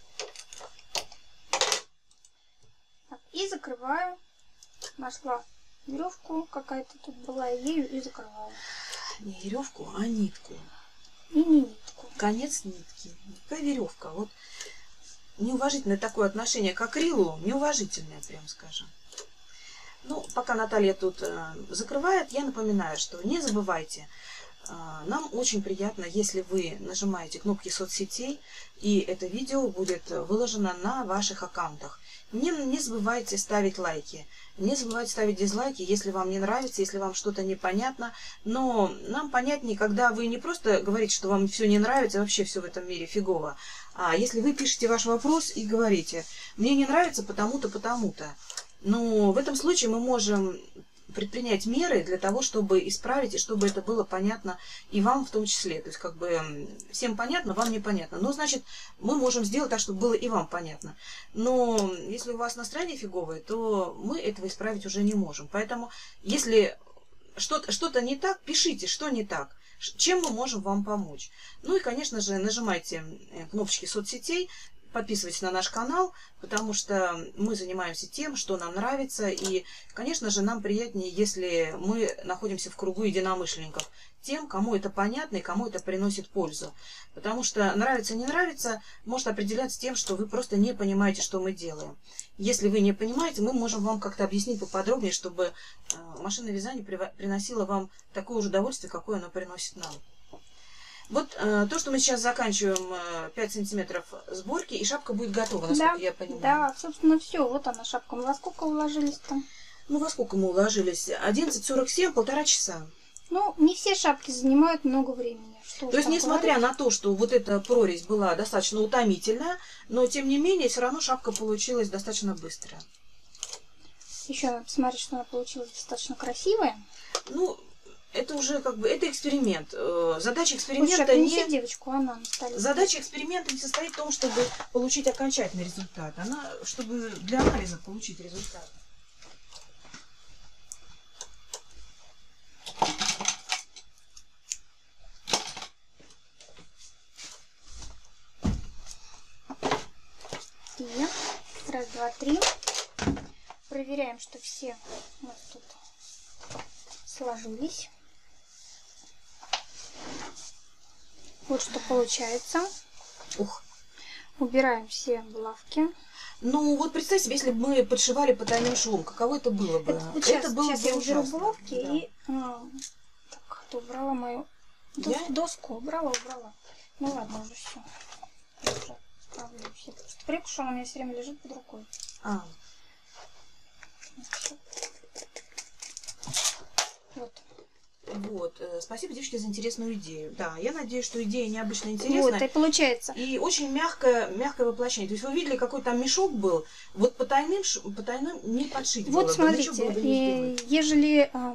Так, и закрываю. Нашла веревку какая-то тут была, и ею и закрываю. Не веревку, а нитку. И не нитку. Конец нитки. Какая веревка? Вот неуважительное такое отношение к акрилу, неуважительное, прям скажем. Ну, пока Наталья тут э, закрывает, я напоминаю, что не забывайте, э, нам очень приятно, если вы нажимаете кнопки соцсетей, и это видео будет выложено на ваших аккаунтах. Не, не забывайте ставить лайки, не забывайте ставить дизлайки, если вам не нравится, если вам что-то непонятно. Но нам понятнее, когда вы не просто говорите, что вам все не нравится, вообще все в этом мире фигово, а если вы пишете ваш вопрос и говорите, мне не нравится потому-то, потому-то. Но в этом случае мы можем предпринять меры для того, чтобы исправить, и чтобы это было понятно и вам в том числе. То есть, как бы, всем понятно, вам непонятно. Но, значит, мы можем сделать так, чтобы было и вам понятно. Но если у вас настроение фиговое, то мы этого исправить уже не можем. Поэтому, если что-то что-то не так, пишите, что не так. Чем мы можем вам помочь. Ну и, конечно же, нажимайте кнопочки соцсетей. подписывайтесь на наш канал, потому что мы занимаемся тем, что нам нравится. И, конечно же, нам приятнее, если мы находимся в кругу единомышленников. Тем, кому это понятно и кому это приносит пользу. Потому что нравится, не нравится, может определяться тем, что вы просто не понимаете, что мы делаем. Если вы не понимаете, мы можем вам как-то объяснить поподробнее, чтобы машинное вязание приносило вам такое же удовольствие, какое оно приносит нам. Вот э, то, что мы сейчас заканчиваем э, пять сантиметров сборки, и шапка будет готова, насколько да, я понимаю. Да, собственно, все. Вот она, шапка. Мы во сколько уложились там? Ну, во сколько мы уложились? одиннадцать сорок семь, полтора часа. Ну, не все шапки занимают много времени. Что то есть, несмотря говорить? на то, что вот эта прорезь была достаточно утомительная, но, тем не менее, все равно шапка получилась достаточно быстрая. Еще надо посмотреть, что она получилась достаточно красивая. Ну... Это уже как бы, это эксперимент. Задача эксперимента Слушай, не... девочку, она на столе. Задача эксперимента не состоит в том, чтобы получить окончательный результат. Она, чтобы для анализа получить результат. И раз, два, три. Проверяем, что все у нас тут сложились. Вот что получается. Ух. Убираем все булавки. Ну, вот представь себе, если бы мы подшивали потайным швом, каково это было бы? Это, вот сейчас, это было сейчас бы я уберу ужасно. булавки Да. и... А, так, ты убрала мою дос, Я? доску. Убрала, убрала. Ну ладно, уже все. Я уже справлюсь. Я просто привыкла, что она у меня все время лежит под рукой. А. Вот. Вот. Спасибо, девочки, за интересную идею. Да, я надеюсь, что идея необычно интересная. Вот, и получается. И очень мягкое, мягкое воплощение. То есть вы видели, какой там мешок был? Вот потайным, потайным не подшить Вот было смотрите, бы, было бы не и, ежели э,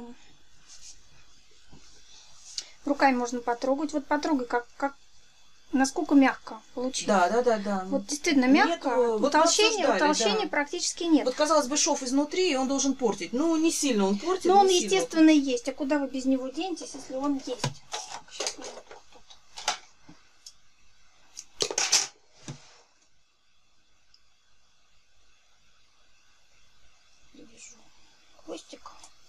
руками можно потрогать, вот потрогай, как, как, насколько мягко получилось. Да, да, да, да. Вот действительно мягко, Нет, вот утолщения, утолщения да. практически нет. Вот, казалось бы, шов изнутри, и он должен портить. Ну, не сильно он портит. Но он, сильно. естественно, есть. А куда вы без него денетесь, если он есть? Сейчас я вот тут привяжу хвостик.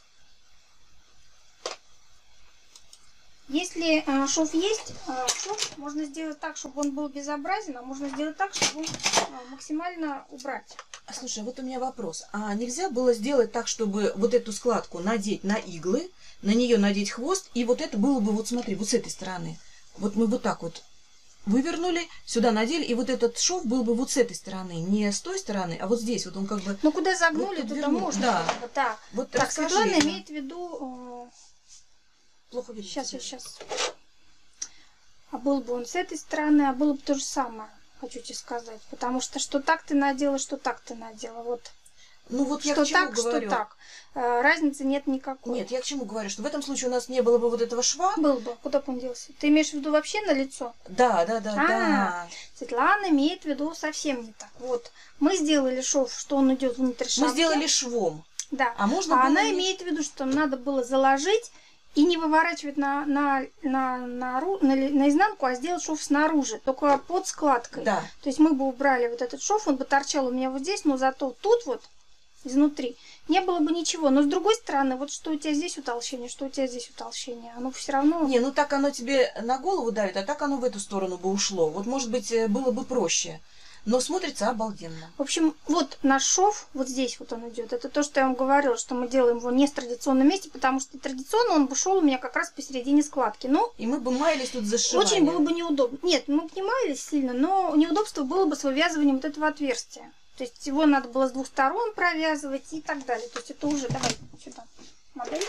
Если а, шов есть, а, шов можно сделать так, чтобы он был безобразен, а можно сделать так, чтобы он а, максимально убрать. А, слушай, вот у меня вопрос. А нельзя было сделать так, чтобы вот эту складку надеть на иглы, на нее надеть хвост, и вот это было бы, вот смотри, вот с этой стороны. Вот мы вот так вот вывернули, сюда надели, и вот этот шов был бы вот с этой стороны, не с той стороны, а вот здесь вот он как бы... Ну, куда загнули, вот туда вернул. можно. Да. Вот так. Вот Так, расскажи, Светлана да. имеет в виду... э, Плохо видно. Сейчас, я сейчас. А был бы он с этой стороны, а было бы то же самое, хочу тебе сказать. Потому что что так ты надела, что так ты надела. Вот. Ну вот я что к чему так, говорю. что так. Э, разницы нет никакой. Нет, я к чему говорю, что в этом случае у нас не было бы вот этого шва. Был бы. Куда бы он делся? Ты имеешь в виду вообще на лицо? Да, да, да, А, да. Светлана имеет в виду совсем не так. Вот. Мы сделали шов, что он идет внутрь шапки. Мы сделали швом. Да. А можно А было она не- имеет в виду, что надо было заложить и не выворачивать на, на, на, на, на, наизнанку, а сделать шов снаружи, только под складкой. Да. То есть мы бы убрали вот этот шов, он бы торчал у меня вот здесь, но зато тут вот, изнутри, не было бы ничего. Но с другой стороны, вот что у тебя здесь утолщение, что у тебя здесь утолщение, оно все равно... Не, ну так оно тебе на голову давит, а так оно в эту сторону бы ушло. Вот, может быть, э, было бы проще. Но смотрится обалденно. В общем, вот наш шов, вот здесь вот он идет. Это то, что я вам говорила, что мы делаем его не с традиционном месте, потому что традиционно он бы шел у меня как раз посередине складки. Ну, И мы бы маялись тут за сшиванием. очень было бы неудобно. Нет, мы бы не маялись сильно, но неудобство было бы с вывязыванием вот этого отверстия. То есть его надо было с двух сторон провязывать и так далее. То есть это уже... Давай сюда модель.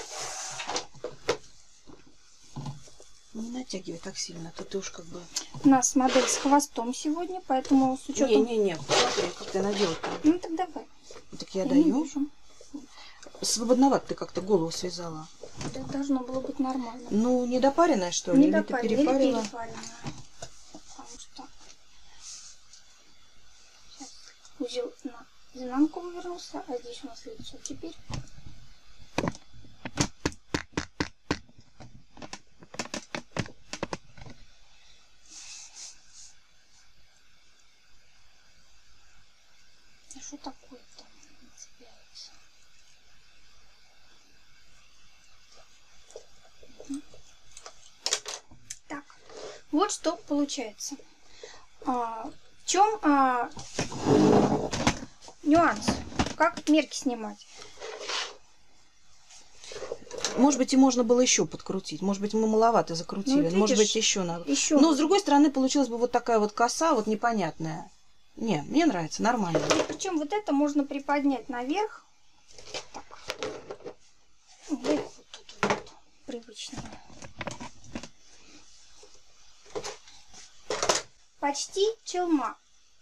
Не натягивай так сильно, то ты уж как бы... У нас модель с хвостом сегодня, поэтому с учетом... Не-не-не, смотри, как ты надела-то. Ну так давай. Так я, Я не даю. вижу. Свободновато ты как-то голову связала. Это должно было быть нормально. Ну, недопаренная, что ли? Не Или ты допаренная, или перепарила? перепаренная. Потому что сейчас узел на изнанку вывернулся, а здесь у нас лицо теперь. что такое-то? Не цепляется. Так, вот что получается. А, в чем а, нюанс? Как мерки снимать? Может быть, и можно было еще подкрутить. Может быть, мы маловато закрутили. Ну, вот Может видишь, быть, еще надо. еще Но, можно. с другой стороны, получилась бы вот такая вот коса, вот непонятная. Не, мне нравится, нормально. И причем вот это можно приподнять наверх. Так. Ну, да и вот тут вот привычно. Почти челма.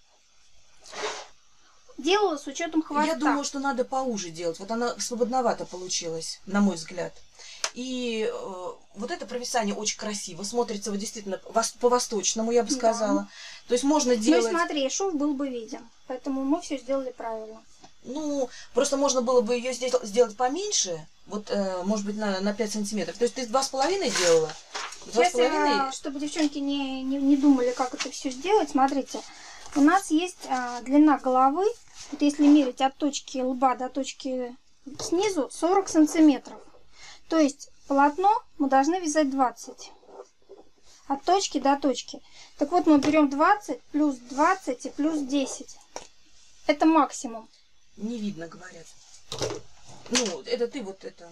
Делала с учетом хвоста. Я думаю, что надо поуже делать. Вот она свободновато получилась, на мой взгляд. И э, вот это провисание очень красиво. Смотрится вот действительно по-восточному, я бы сказала. Да. То есть можно делать... Ну и смотри, шов был бы виден. Поэтому мы все сделали правильно. Ну, просто можно было бы ее здесь сделать поменьше. Вот, э, может быть, на, на пять сантиметров. То есть ты два с половиной делала? Сейчас, я, чтобы девчонки не, не, не думали, как это все сделать, смотрите. У нас есть а, длина головы. Вот если мерить от точки лба до точки снизу, сорок сантиметров. То есть полотно мы должны вязать двадцать. От точки до точки. Так вот, мы берем двадцать, плюс двадцать и плюс десять. Это максимум. Не видно, говорят. Ну, это ты вот это...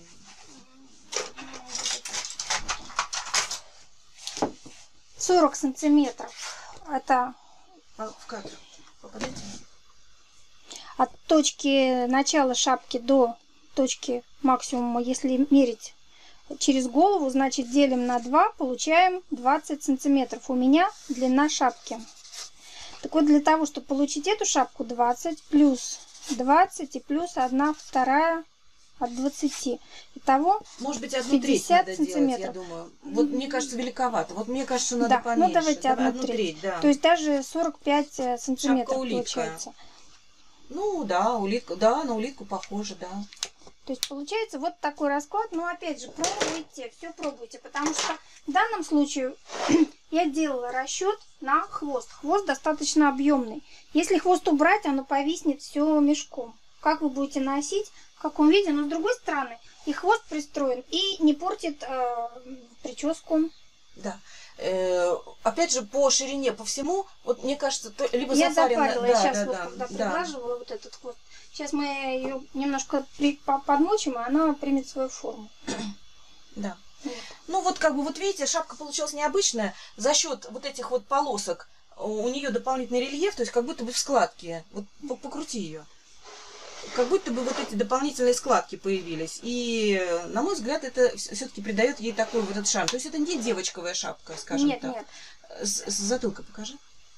сорок сантиметров. Это... В кадр попадайте. От точки начала шапки до точки максимума, если мерить через голову, значит делим на два, получаем двадцать сантиметров. У меня длина шапки. Так вот, для того, чтобы получить эту шапку, двадцать плюс двадцать и плюс одна вторая от двадцати. Итого может быть, одну треть надо делать, я думаю. Вот мне кажется, великовато. Вот мне кажется, надо да, поменьше. Ну, давайте Давай, одну, одну треть. треть да. То есть даже сорок пять сантиметров получается. Ну, да, улитка, да, на улитку похоже, да. То есть получается вот такой расклад. Но опять же, пробуйте, все пробуйте. Потому что в данном случае я делала расчет на хвост. Хвост достаточно объемный. Если хвост убрать, оно повиснет все мешком. Как вы будете носить, в каком виде. Но с другой стороны, и хвост пристроен, и не портит э, прическу. Да. Э, опять же, по ширине, по всему, вот мне кажется, то, либо я запарено... запарила, да, я сейчас да, вот да, когда да. приглаживала вот этот хвост. Сейчас мы ее немножко при, подмочим, и она примет свою форму. Да. Вот. Ну вот как бы, вот видите, шапка получилась необычная. За счет вот этих вот полосок у нее дополнительный рельеф, то есть как будто бы в складке. Вот покрути ее. Как будто бы вот эти дополнительные складки появились. И, на мой взгляд, это все-таки придает ей такой вот этот шарм. То есть это не девочковая шапка, скажем нет, так. Нет, нет. С, с затылка покажи.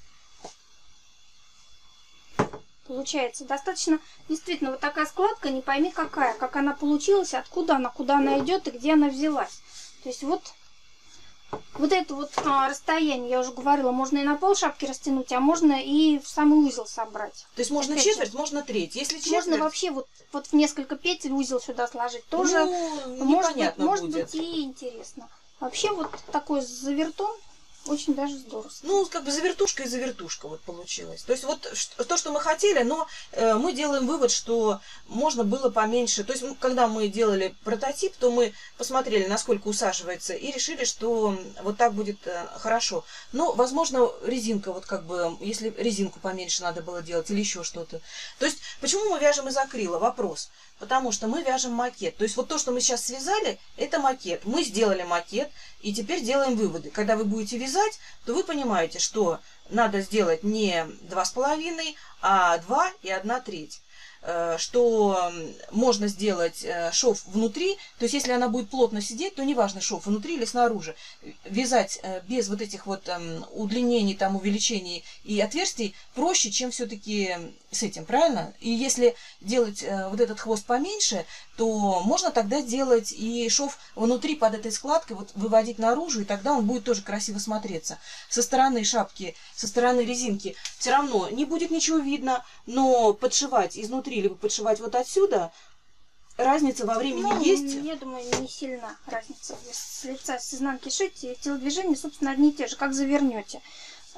Получается, достаточно, действительно, вот такая складка, не пойми какая, как она получилась, откуда она, куда она идет и где она взялась. То есть вот, вот это вот а, расстояние, я уже говорила, можно и на пол шапки растянуть, а можно и в самый узел собрать. То есть можно четверть, можно треть. Если четверть... Можно вообще вот, вот в несколько петель узел сюда сложить. Тоже, ну, может, быть, может быть и интересно. Вообще вот такой завертон. Очень даже здорово. Ну, как бы завертушка и завертушка вот получилась. То есть вот то, что мы хотели, но э, мы делаем вывод, что можно было поменьше. То есть когда мы делали прототип, то мы посмотрели, насколько усаживается, и решили, что вот так будет э, хорошо. Но, возможно, резинка, вот как бы, если резинку поменьше надо было делать или еще что-то. То есть почему мы вяжем из акрила? Вопрос. Потому что мы вяжем макет. То есть вот то, что мы сейчас связали, это макет. Мы сделали макет, и теперь делаем выводы. Когда вы будете вязать, то вы понимаете, что надо сделать не два с половиной, а два и одна треть. Что можно сделать шов внутри, то есть если она будет плотно сидеть, то неважно, шов внутри или снаружи. Вязать без вот этих вот удлинений, там, увеличений и отверстий проще, чем все-таки с этим, правильно? И если делать вот этот хвост поменьше, то можно тогда делать и шов внутри под этой складкой, вот выводить наружу, и тогда он будет тоже красиво смотреться. Со стороны шапки, со стороны резинки все равно не будет ничего видно, но подшивать изнутри, либо подшивать вот отсюда, разница во времени ну, есть? Я думаю, не сильно разница. С лица, с изнанки шить, телодвижения, собственно, одни и те же, как завернете.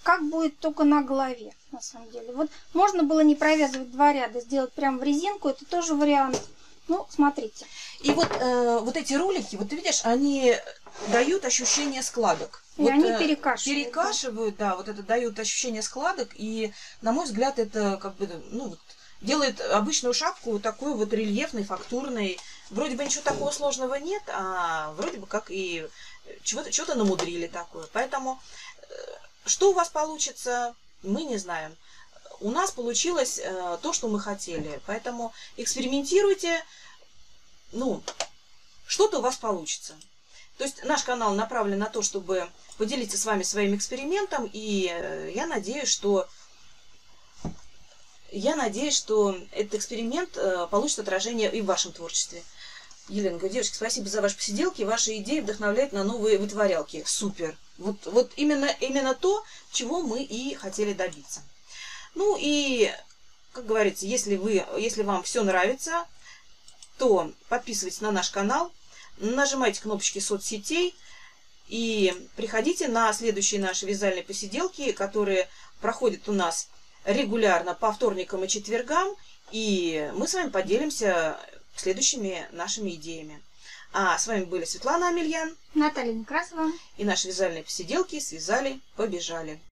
как будет только на голове, на самом деле. Вот можно было не провязывать два ряда, сделать прям в резинку, это тоже вариант. Ну, смотрите. И вот, э, вот эти ролики, вот ты видишь, они дают ощущение складок. И вот, они э, перекашивают. Перекашивают, да. да, вот это дают ощущение складок. И, на мой взгляд, это как бы, ну, вот, делает обычную шапку такой вот рельефной, фактурной. Вроде бы ничего такого сложного нет, а вроде бы как и чего-то чего-то намудрили такое. Поэтому, что у вас получится, мы не знаем. У нас получилось э, то, что мы хотели. Поэтому экспериментируйте. Ну, что-то у вас получится. То есть наш канал направлен на то, чтобы поделиться с вами своим экспериментом. И э, я надеюсь, что я надеюсь, что этот эксперимент э, получит отражение и в вашем творчестве. Елена говорит: девочки, спасибо за ваши посиделки. Ваши идеи вдохновляют на новые вытворялки. Супер. Вот, вот именно, именно то, чего мы и хотели добиться. Ну и, как говорится, если, вы, если вам все нравится, то подписывайтесь на наш канал, нажимайте кнопочки соцсетей и приходите на следующие наши вязальные посиделки, которые проходят у нас регулярно по вторникам и четвергам, и мы с вами поделимся следующими нашими идеями. А с вами были Светлана Амельян, Наталья Некрасова и наши вязальные посиделки связали, побежали.